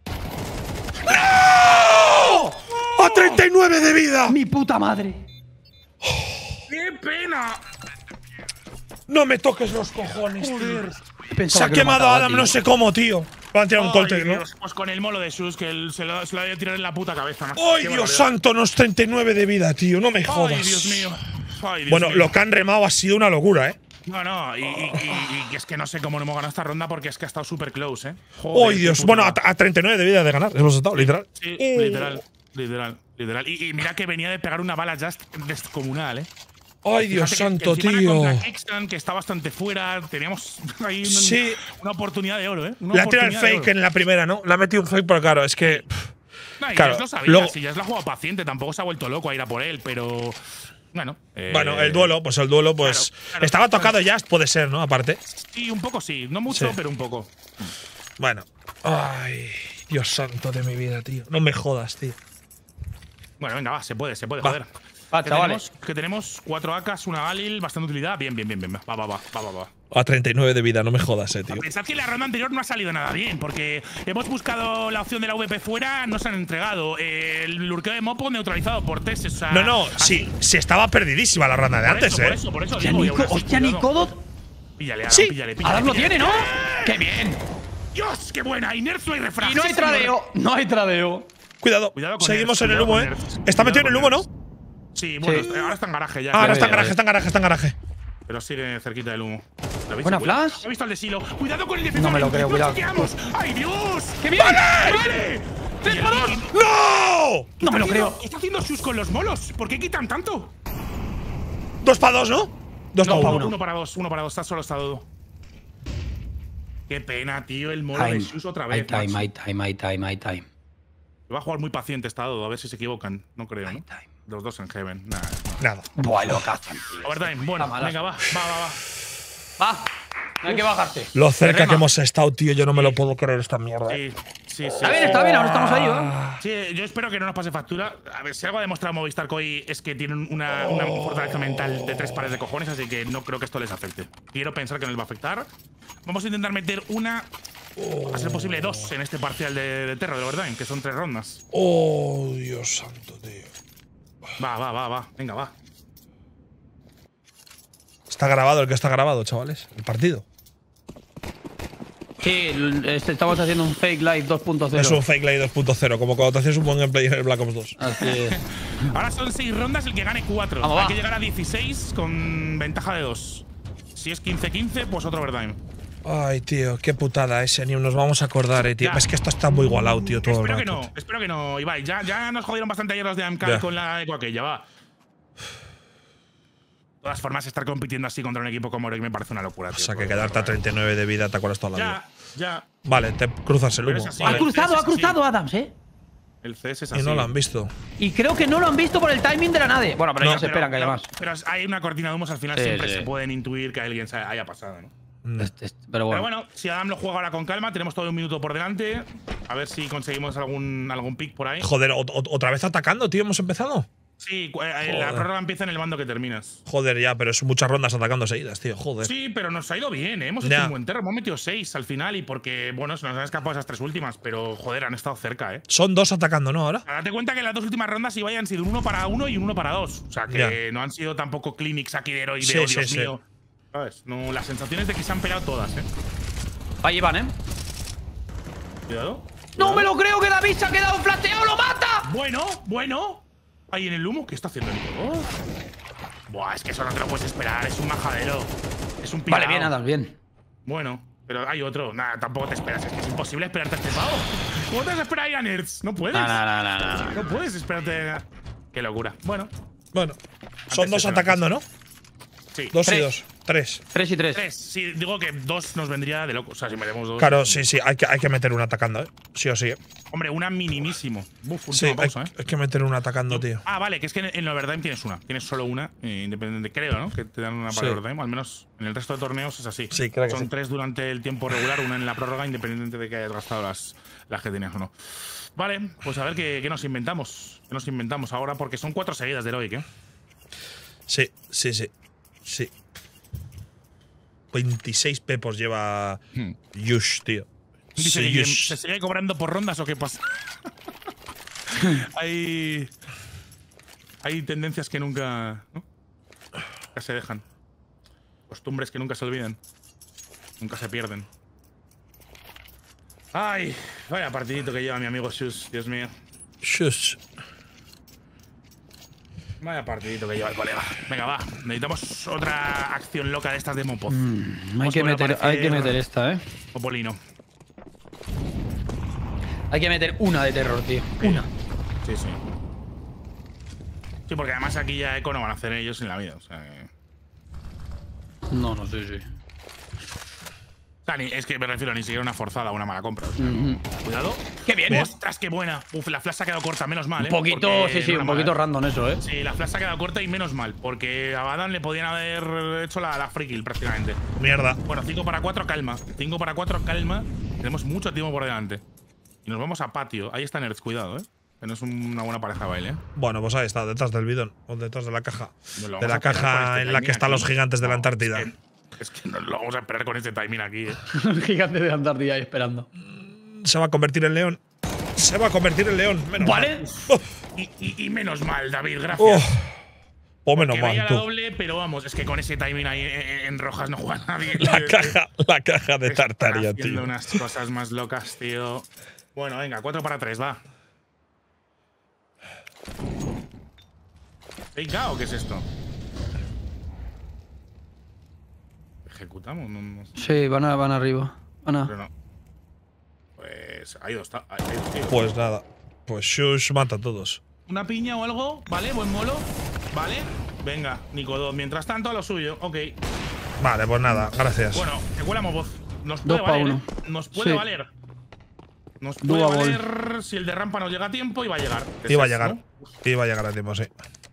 ¡No! ¡A 39 de vida! ¡Mi puta madre! ¡Qué pena! No me toques los cojones, tío. Se ha quemado a Adam, no sé cómo, tío. Van a tirar un colte, ¿no? Pues con el molo de Sus, que él se lo había tirado en la puta cabeza, ¿no? ¡Ay, Dios santo! Unos 39 de vida, tío. No me jodas. ¡Ay, Dios mío! Bueno, lo que han remado ha sido una locura, ¿eh? No, y es que no sé cómo no hemos ganado esta ronda porque es que ha estado súper close, ¿eh? ¡Ay, Dios! Bueno, a 39 de vida de ganar. Hemos estado, literal. Sí, literal. Y mira que venía de pegar una bala just descomunal, ¿eh? ¡Ay, Dios santo, que tío! Kingston, que está bastante fuera. Teníamos ahí una oportunidad de oro, ¿eh? Le ha tirado el fake en la primera, ¿no? Le ha metido un fake, pero claro, es que. No, y claro, ya lo sabía. Si ya se la ha jugado paciente, tampoco se ha vuelto loco a ir a por él, pero. Bueno. Bueno, el duelo, pues. Claro, estaba tocado ya, puede ser, ¿no? Aparte. Sí, un poco sí. No mucho, pero un poco. Bueno. Ay, Dios santo de mi vida, tío. No me jodas, tío. Bueno, venga, va, se puede, joder. Que tenemos 4 AKs, una Galil, bastante utilidad. Bien. Va. A 39 de vida, no me jodas, tío. Pensad que la ronda anterior no ha salido nada bien, porque hemos buscado la opción de la VP fuera, no se han entregado. El lurkeo de Mopo neutralizado por Tess. O sea, no, sí estaba perdidísima la ronda de antes, por eso hostia, Nicodot. Píllale, píllale. Adam lo tiene, ¿no? ¡Qué bien! ¡Dios, qué buena! Inerts no hay refrán. Y no hay tradeo. Cuidado. Seguimos en el humo, ¿eh? Está metido en el humo, ¿no? Sí, bueno, ahora está en garaje ya. Ahora está en garaje. Pero sigue cerquita del humo. Buena flash. ¿Has visto el de Silo? Cuidado con el defensor. No me lo creo, cuidado. ¡Ay, Dios! ¡Qué bien! ¡Vale! ¡No! No me lo creo. ¿Qué está haciendo Sus con los molos? ¿Por qué quitan tanto? 2 para 2, ¿no? 2 para 1. 1 para 2, 1 para 2. Está solo, está Dodo. Qué pena, tío, el molo de Sus otra vez. Hay time. Va a jugar muy paciente esta Dodo, a ver si se equivocan. No creo, ¿no? Los dos en Heaven. Nada. Buah, lo cazan. Overtime, bueno, venga, va. Va. No hay que bajarte. Lo cerca que hemos estado, tío, yo no me lo puedo creer esta mierda. Sí. Está bien, ahora estamos ahí, Sí, yo espero que no nos pase factura. A ver, si algo ha demostrado Movistar Koi es que tienen una fortaleza mental de 3 pares de cojones, así que no creo que esto les afecte. Quiero pensar que no les va a afectar. Vamos a intentar meter a ser posible 2 en este parcial de Terror, de verdad, que son 3 rondas. Oh, Dios santo, tío. Va. Venga, va. Está grabado el que está grabado, chavales. El partido. Sí, estamos haciendo un fake live 2.0. Es un fake live 2.0, como cuando te hacías un buen gameplay en el Black Ops 2. Así es. Ahora son 6 rondas, el que gane 4. Vamos, Hay que llegar a 16 con ventaja de 2. Si es 15-15, pues otro overtime. Ay, tío, qué putada ese, ni nos vamos a acordar, tío. Ya. Es que esto está muy igualado, tío, todo el rato. Espero que no, Ibai. Ya nos jodieron bastante ayer los de AMK con la eco aquella, va. De todas formas, estar compitiendo así contra un equipo como Heroic me parece una locura, tío. O sea, que quedarte a 39 de vida te acuerdas toda la vida. Ya. Vale, te cruzas el humo. Así, vale. Ha cruzado Adams, El CS es así. Y no lo han visto. Y creo que no lo han visto por el timing de la nade. Bueno, pero ya se esperan que haya más. Pero hay una cortina de humos, al final siempre se pueden intuir que alguien se haya pasado, ¿no? Pero bueno, si Adam lo juega ahora con calma, tenemos todo un minuto por delante. A ver si conseguimos algún pick por ahí. Joder, otra vez atacando, tío, hemos empezado. Sí, la prórroga empieza en el bando que terminas. Joder, ya, pero es muchas rondas atacando seguidas, tío. Joder. Sí, pero nos ha ido bien, ¿eh? Hemos hecho un buen terror. Hemos metido 6 al final y porque, bueno, se nos han escapado esas 3 últimas, pero joder, han estado cerca, ¿eh? Son 2 atacando, ¿no? Ahora. Date cuenta que las 2 últimas rondas Ibai han sido un 1 para 1 y un 1 para 2. O sea, que no han sido tampoco clinics aquí de Heroic de Dios mío. ¿Sabes? No, las sensaciones de que se han peleado todas, ¿eh? Ahí van, ¿eh? Cuidado. ¡No me lo creo que David se ha quedado flateado! ¡Lo mata! Bueno. Ahí en el humo, ¿qué está haciendo el Nico? Buah, es que eso no te lo puedes esperar. Es un majadero. Es un pirao. Vale, bien, Adams, bien. Bueno, pero hay otro. Nada, tampoco te esperas. Es que es imposible esperarte a este pavo. ¿Cómo te vas a esperar ahí a Nerds? No puedes. No puedes esperarte. Qué locura. Bueno. Son 2 atacando, ¿no? Sí. 2 y 2. 3. 3 y 3. 3. Sí, digo que 2 nos vendría de loco. O sea, si metemos 2. Claro, sí. Hay que meter un atacando, ¿eh? Sí o sí. Hombre, una minimísimo. Sí, hay que meter un atacando, tío. Ah, vale, que es que en el overtime tienes una. Tienes solo una, independiente. Creo, ¿no? Que te dan una para el overtime. Al menos en el resto de torneos es así. Sí, creo que Son 3 durante el tiempo regular, una en la prórroga, independientemente de que hayas gastado las que tenías o no. Vale, pues a ver qué nos inventamos. ¿Qué nos inventamos ahora? Porque son 4 seguidas de Heroic, ¿eh? Sí. 26 pepos lleva Yush, tío. Dice Sí, que ¿se sigue cobrando por rondas o qué pasa? Hay tendencias que nunca se dejan. Costumbres que nunca se olvidan. Nunca se pierden. Ay, vaya partidito que lleva mi amigo Shus, Dios mío. Shush. Vaya partidito que lleva el colega. Venga, va. Necesitamos otra acción loca de estas de Mopoz. Hay que meter esta, ¿eh? Mopolino. Hay que meter una de terror, tío. Una. Sí. Sí, porque además aquí ya eco no van a hacer ellos en la vida. O sea, No, sí. O sea, es que me refiero ni siquiera una forzada o una mala compra. O sea, cuidado. ¡Qué bien! ¡Ostras, qué buena! Uf, la flash se ha quedado corta, menos mal, Un poquito, sí, un poquito random eso, ¿eh? Sí, la flash se ha quedado corta y menos mal, porque a Adam le podían haber hecho la free kill prácticamente. Mierda. Bueno, 5 para 4, calma. 5 para 4, calma. Tenemos mucho tiempo por delante. Y nos vamos a patio. Ahí está Nerds, cuidado, ¿eh? Que no es una buena pareja de baile, ¿eh? Bueno, pues ahí está, detrás del bidón. O detrás de la caja. De la caja en la que están los gigantes de la Antártida. Es que nos lo vamos a esperar con este timing aquí, ¿eh? El gigante de la Antártida ahí esperando. Se va a convertir en león. Se va a convertir en león. Menos ¿Vale? Mal. Y menos mal, David, gracias. O menos que mal, la tú. doble, pero vamos, es que con ese timing ahí en rojas no juega nadie. La caja de Tartaria, Están haciendo tío. unas cosas más locas, tío. Bueno, venga, 4 para 3, va. ¿Fake o qué es esto? ¿Ejecutamos? No sé. Sí, van arriba. Pero no. Pues hay dos tíos. Pues nada. Pues Shush mata a todos. Una piña o algo, ¿vale? Buen molo. Vale. Venga, Nico 2. Mientras tanto, a lo suyo. Ok. Vale, pues nada, gracias. Bueno, te cuelamos voz. Nos puede 2 pa' valer. 1. Nos puede Sí. valer. Nos puede Dual valer si el de rampa nos llega a tiempo y va a llegar. Iba a llegar. Iba a llegar a tiempo, sí.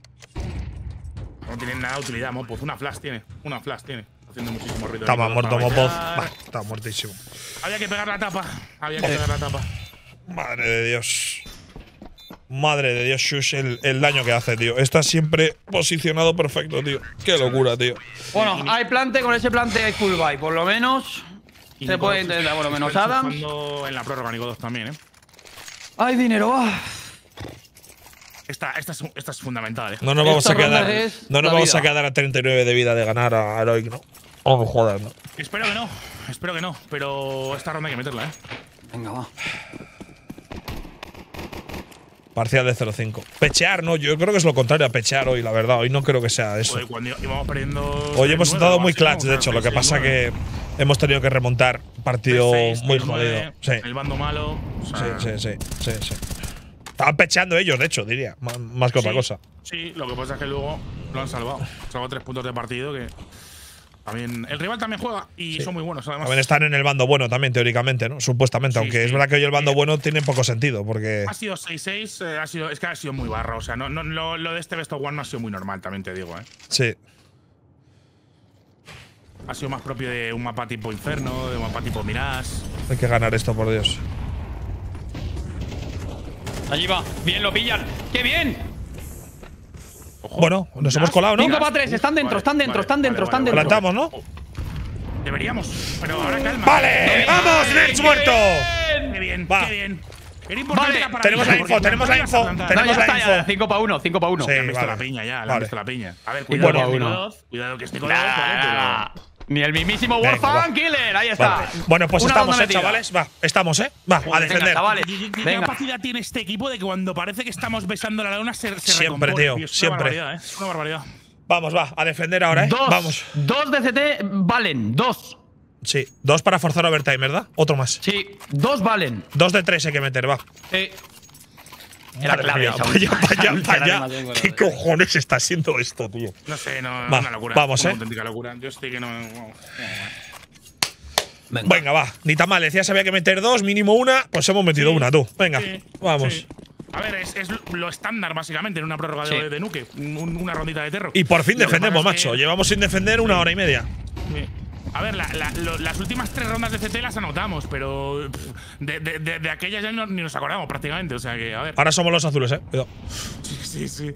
No tiene nada de utilidad, Mopuz. Una flash tiene. Una flash tiene. Haciendo muchísimo ruido. Estaba Nico muerto para Mopoz. bailar. Estaba muertísimo. Había que pegar la tapa. Había que pegar la tapa. Madre de Dios. Madre de Dios, Shush, el daño que hace, tío. Está siempre posicionado perfecto, tío. Qué locura, tío. Bueno, hay plante, con ese plante hay full buy. Por lo menos Y se Nico puede 2 intentar, por lo menos está Adams. enchufando en la prórroga, Nico 2 también, Hay dinero, va. Esta es fundamental, No nos vamos Esta a quedar. ronda es No nos la vamos a vida. quedar a 39 de vida de ganar a Heroic, ¿no? Oh, no jodas, ¿no? Espero que no. Pero esta ronda hay que meterla, Venga, va. Parcial de 0-5. Pechear, no, yo creo que es lo contrario a pechear hoy, la verdad. Hoy no creo que sea eso. Joder, cuando íbamos perdiendo. Hoy hemos 3-9 estado o muy así, clutch, ¿no? de hecho. Lo que pasa 6-9. que hemos tenido que remontar. Partido 3-6, muy 3-9, jodido. Sí, El bando malo. O sea, sí. Estaban pecheando ellos, de hecho, diría. Más que otra sí, cosa. Sí, lo que pasa es que luego lo han salvado. Salvado 3 puntos de partido que. También, el rival también juega y son muy buenos, además. También están en el bando bueno, también, teóricamente, ¿no? Supuestamente. Sí, aunque sí. es verdad que hoy el bando bueno tiene poco sentido, porque. Ha sido 6-6, es que ha sido muy barro. O sea, lo de este Best of One no ha sido muy normal, también te digo, Sí. Ha sido más propio de un mapa tipo Inferno, de un mapa tipo Mirage. Hay que ganar esto, por Dios. Allí va. Bien, lo pillan. ¡Qué bien! Ojo. Bueno, nos hemos colado, ¿no? 5 para 3, están dentro, están dentro, están dentro, están dentro. Plantamos, ¿no? Deberíamos, pero ahora calma. ¡Vale! ¡Vamos, Nerds muerto! ¡Qué bien, Va. qué bien! Era importante Vale, la parada, tenemos la porque info, tenemos la ibas a info, plantar. tenemos ya la está, info. 5 para 1, 5 para 1. Sí. Le han visto vale. la piña ya, le han Vale. visto la piña. A ver, Y cuidado, bueno, que uno. cuidado que estoy con los dos, ¿vale? Ni el mismísimo Venga, Warfan va. Killer, ahí está. Vale. Bueno, pues Una estamos, ronda metida. chavales. Va, estamos, Va, a Venga, defender. chavales. ¿Qué Venga. capacidad tiene este equipo de que cuando parece que estamos besando la luna se Siempre, recompone, tío, Es siempre. una barbaridad, Es una barbaridad. Vamos, va, a defender ahora, Vamos. 2 de CT valen, 2. Sí, 2 para forzar overtime, ¿verdad? Otro más. Sí, 2 valen. 2 de 3 hay que meter, va. Era clave esa última. Vaya. ¿Qué cojones está siendo esto, tío? No sé, no, Va, es una locura. vamos, Una auténtica locura. Yo estoy que no. Venga, va. Ni tan mal. Decías había que meter 2, mínimo una. Pues hemos metido una, tú. Venga, Sí, vamos. sí. A ver, es lo estándar, básicamente, en una prórroga Sí. de Nuke. Una rondita de terror. Y por fin Lo que defendemos, pasa es macho. que- Llevamos sin defender 1 hora y media. Sí. A ver, las últimas 3 rondas de CT las anotamos, pero de aquellas ya ni nos acordamos prácticamente. O sea que, a ver. Ahora somos los azules, Cuidado. Sí.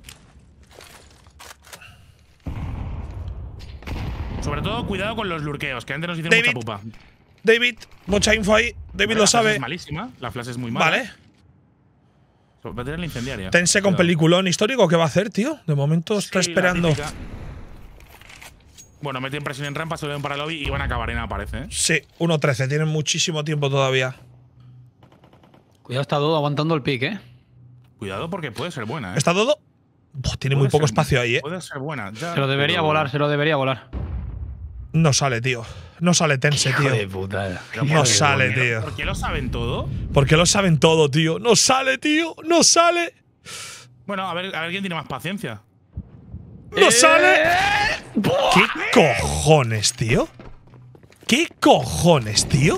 Sobre todo, cuidado con los lurqueos, que antes nos hicieron David, mucha pupa. David, mucha info ahí. David La lo flash sabe. Es malísima, la flash es muy mala. Vale. Va a tener la incendiaria. Tense con Cuidado. peliculón histórico. ¿Qué va a hacer, tío? De momento está Sí, la esperando. típica. Bueno, meten presión en rampa, se lo ven para el lobby y van a acabar en aparece, ¿eh? Sí, 1-13. Tienen muchísimo tiempo todavía. Cuidado, está Dodo aguantando el pick, Cuidado porque puede ser buena, ¿eh? ¿Está Dodo? Tiene muy Puede poco ser- espacio ahí, Puede ser buena. Ya, Se lo debería pero- volar, se lo debería volar. No sale, tío. No sale Tense, tío. puta. pero No ¿por qué? sale, ¿Por qué? tío. ¿Por qué lo saben todo? Porque lo saben todo, tío. No sale, tío. No sale. Bueno, a ver quién tiene más paciencia. ¡No sale! ¿Qué cojones, tío? ¿Qué cojones, tío?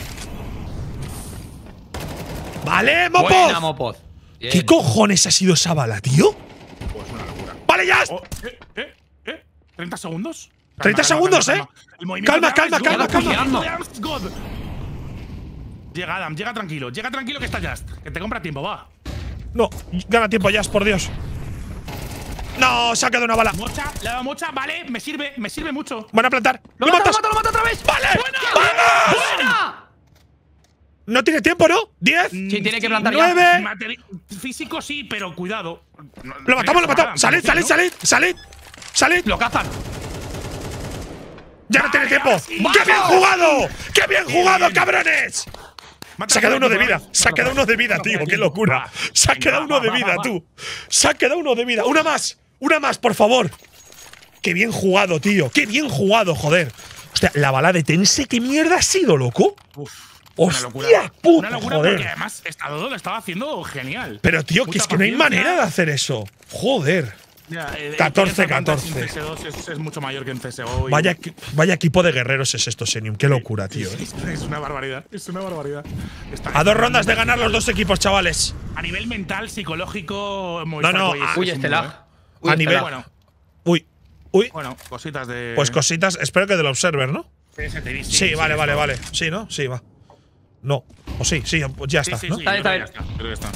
¡Vale, Buena, Mopoz! Mopoz. Bien. ¿Qué cojones ha sido esa bala, tío? Pues una locura. ¡Vale, ya! Oh, ¿30 segundos? 30 segundos, El movimiento Calma, de Adam calma, es calma, God, calma. el movimiento de Adam es God. Llega Adam, llega tranquilo que está Just. Que te compra tiempo, va. No, gana tiempo, Jazz, por Dios. No, se ha quedado una bala. Mocha, le ha dado mocha, vale, me sirve mucho. Van a plantar. ¡Lo ¡Lo mata, matas! lo mata otra vez! ¡Vale! ¡Buena! ¡Vamos! ¡Buena! No tiene tiempo, ¿no? 10. Sí, tiene que plantar ya. 9. Físico sí, pero cuidado. Lo matamos, lo matamos. Salid, salid, salid, salid. Salid. Lo cazan. Ya no tiene tiempo. ahora sí. ¡Qué bien jugado! ¡Qué bien jugado, bien. cabrones! Mata Se ha quedado uno de por vida. equipo, Se ha quedado uno de vida, mata tío. por ¡Qué equipo. locura! Va. Se ha Venga, quedado uno de va, vida, va. tú. Se ha quedado uno de vida. Una más. Una más, por favor. Qué bien jugado, tío. Qué bien jugado, joder. Hostia, la bala de Tense, ¿qué mierda ha sido, loco? ¡Hostia puta! Una locura joder. porque además Estado lo estaba haciendo genial. Pero, tío, que es que no hay manera de hacer eso. Joder. 14-14. En CS2 es mucho mayor que en CSGO. Vaya equipo de guerreros es esto, Senium. Qué locura, tío. Es una barbaridad. Es una barbaridad. A 2 rondas de ganar los 2 equipos, chavales. A nivel mental, psicológico… No. Uy, este lag. A nivel… Bueno. Uy. Bueno, cositas de… Pues cositas, espero que del Observer, ¿no? Sí, vale. Sí, ¿no? Sí, va. No. O sí, pues ya está, ¿no? Sí, creo que está.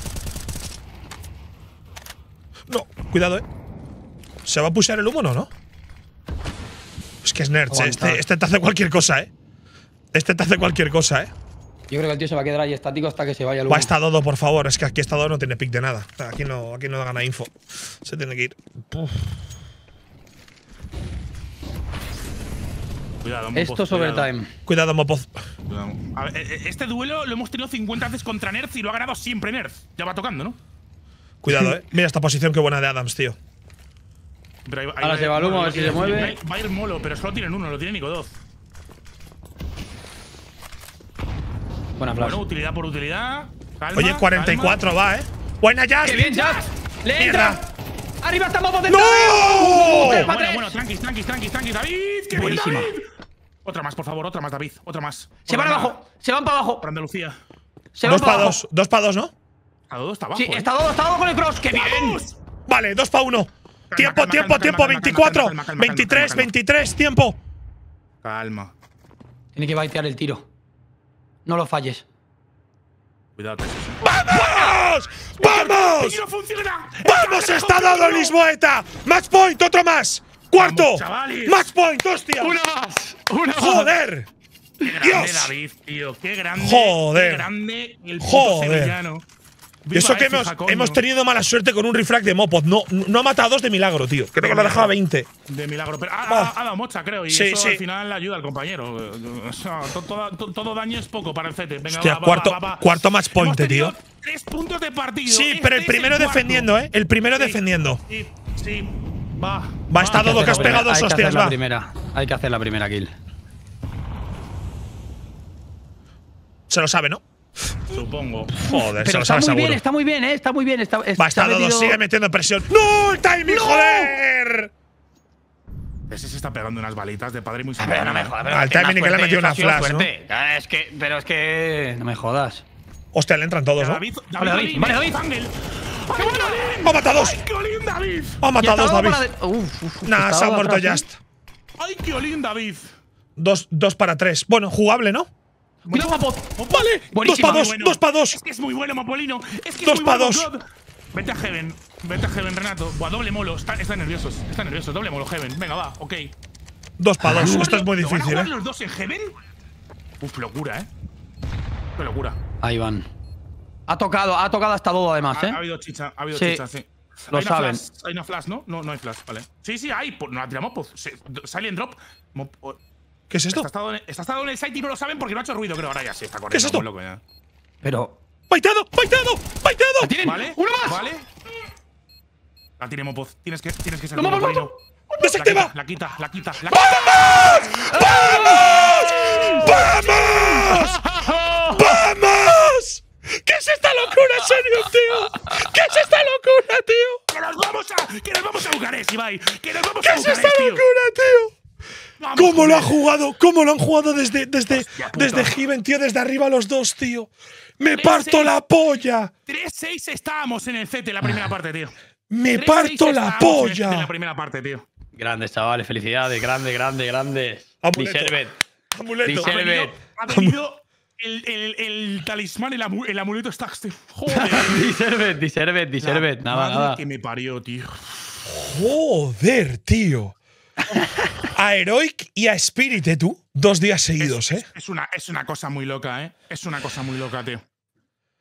No, cuidado, ¿Se va a pushear el humo o no? Es que es Nerds, este te hace cualquier cosa, Este te hace cualquier cosa, Yo creo que el tío se va a quedar ahí estático hasta que se vaya el humo. Va esta Dodo, por favor. Es que aquí esta Dodo no tiene pick de nada. Aquí no gana info. Se tiene que ir. Cuidado, Mopoz, Esto es overtime. Cuidado, Mopoz. A ver, este duelo lo hemos tenido 50 veces contra Nerds y lo ha ganado siempre Nerds. Ya va tocando, ¿no? Cuidado, Mira esta posición, qué buena de Adams, tío. Pero ahora se va el humo, a ver si se mueve. Va a ir Molo, pero solo tienen uno, lo tiene Nico 2. Buena flash. Bueno, utilidad por utilidad. Calma, Oye, 44 va, Buena, Jazz. ¡Qué bien, Jazz! ¡Le entra! ¡Arriba estamos potentes! ¡No! Bueno, tranqui, David. ¡Qué buenísima! bien, David! Otra más, por favor, otra más, David. Otra más. Se van abajo, se van para abajo. Por Andalucía. 2 para 2, 2 para 2, ¿no? A 2 está abajo. Sí, está dado con el cross. ¡Qué bien! Vale, 2 para 1. Tiempo. 24, 23, tiempo. Calma. Tiene que baitear el tiro. No lo falles. Cuidado, ¡Vamos! ¡Vamos! ¡No funciona! ¡Vamos! ¡Está dado Lisboeta! ¡Match point! ¡Otro más! ¡Cuarto! ¡Match point! ¡Hostia! ¡Una más! ¡Joder! ¡Qué grande, ¡Dios! David, tío! ¡Qué grande! ¡Joder! ¡Qué grande el puto sevillano! Y eso que hemos tenido mala suerte con un refrag de Mopoz. No ha matado a 2 de milagro, tío. Creo que lo ha dejado a 20. De milagro. Pero ha dado mocha, creo. Y eso sí. al final ayuda al compañero. O sea, todo daño es poco para el CT. Venga, hostia, cuarto match point, tío. 3 puntos de partido. Sí, pero el primero defendiendo, El primero defendiendo. Sí. Va. Está Dodo, que has pegado 2 hostias, va. Hay que hacer la primera kill. Se lo sabe, ¿no? Supongo. Joder, pero se lo sabe seguro. Está muy bien, Está muy bien. Está Dodo, sigue metiendo presión. ¡No! ¡El timing, joder! Ese se está pegando unas balitas de padre muy simple. No me jodas. Al timing que le ha metido una flash, ¿no? Pero es que… No me jodas. Hostia, le entran todos, ¿no? David. Vale, David. ¡Ha matado 2! ¡Ay, qué olín, David! ¡Ha matado 2, David! Nah, se ha muerto Just. ¡Ay, qué olín, David! 2 para 3. Bueno, jugable, ¿no? Bueno, vale, 2 para 2, 2 para 2. Es que es muy bueno, Mopolino. Es que 2 para 2. Vete a Heaven, Renato. Buah, doble molo. Están nerviosos, doble molo, Heaven. Venga, va, ok. 2 para 2. Esto es muy difícil, ¿Van a jugar los dos en Heaven? Uf, locura, Qué locura. Ahí van. Ha tocado hasta Dodo, además, Ha habido chicha, sí. Lo saben. Hay una flash, ¿no? No hay flash, vale. Sí, hay. No la tiramos, pues. Silent drop. ¿Qué es esto? Está estado en el site y no lo saben porque no ha hecho ruido, creo. Ahora ya sí está corriendo. ¿Qué es esto? Loco, ya. Pero… ¡Baiteado! ¿Vale? ¡Uno más! ¿Vale? La tiene Mopoz. Tienes que ser ¡No, Mopolino. ¡Desactiva! La quita. ¡Vamos! ¿Qué es esta locura, Senium, tío? ¿Qué es esta locura, tío? Que nos vamos a Bucarest, Ibai. Que nos vamos ¿Qué a es Bucarest, esta locura, tío? Vamos, ¿Cómo lo joder. han jugado desde Heaven, tío? Desde arriba los dos, tío. ¡Me parto la polla! 3-6 estábamos en el CT en la primera parte, tío. ¡Me parto la polla! En la primera parte, tío. Grandes, chavales. Felicidades. Grandes. Amuleto. Ha venido el talismán, el amuleto Stacks, tío. Joder. Deserved. Nada. Que me parió, tío. Joder, tío. A Heroic y a Spirit, tú. 2 días seguidos, Es una cosa muy loca, Es una cosa muy loca, tío.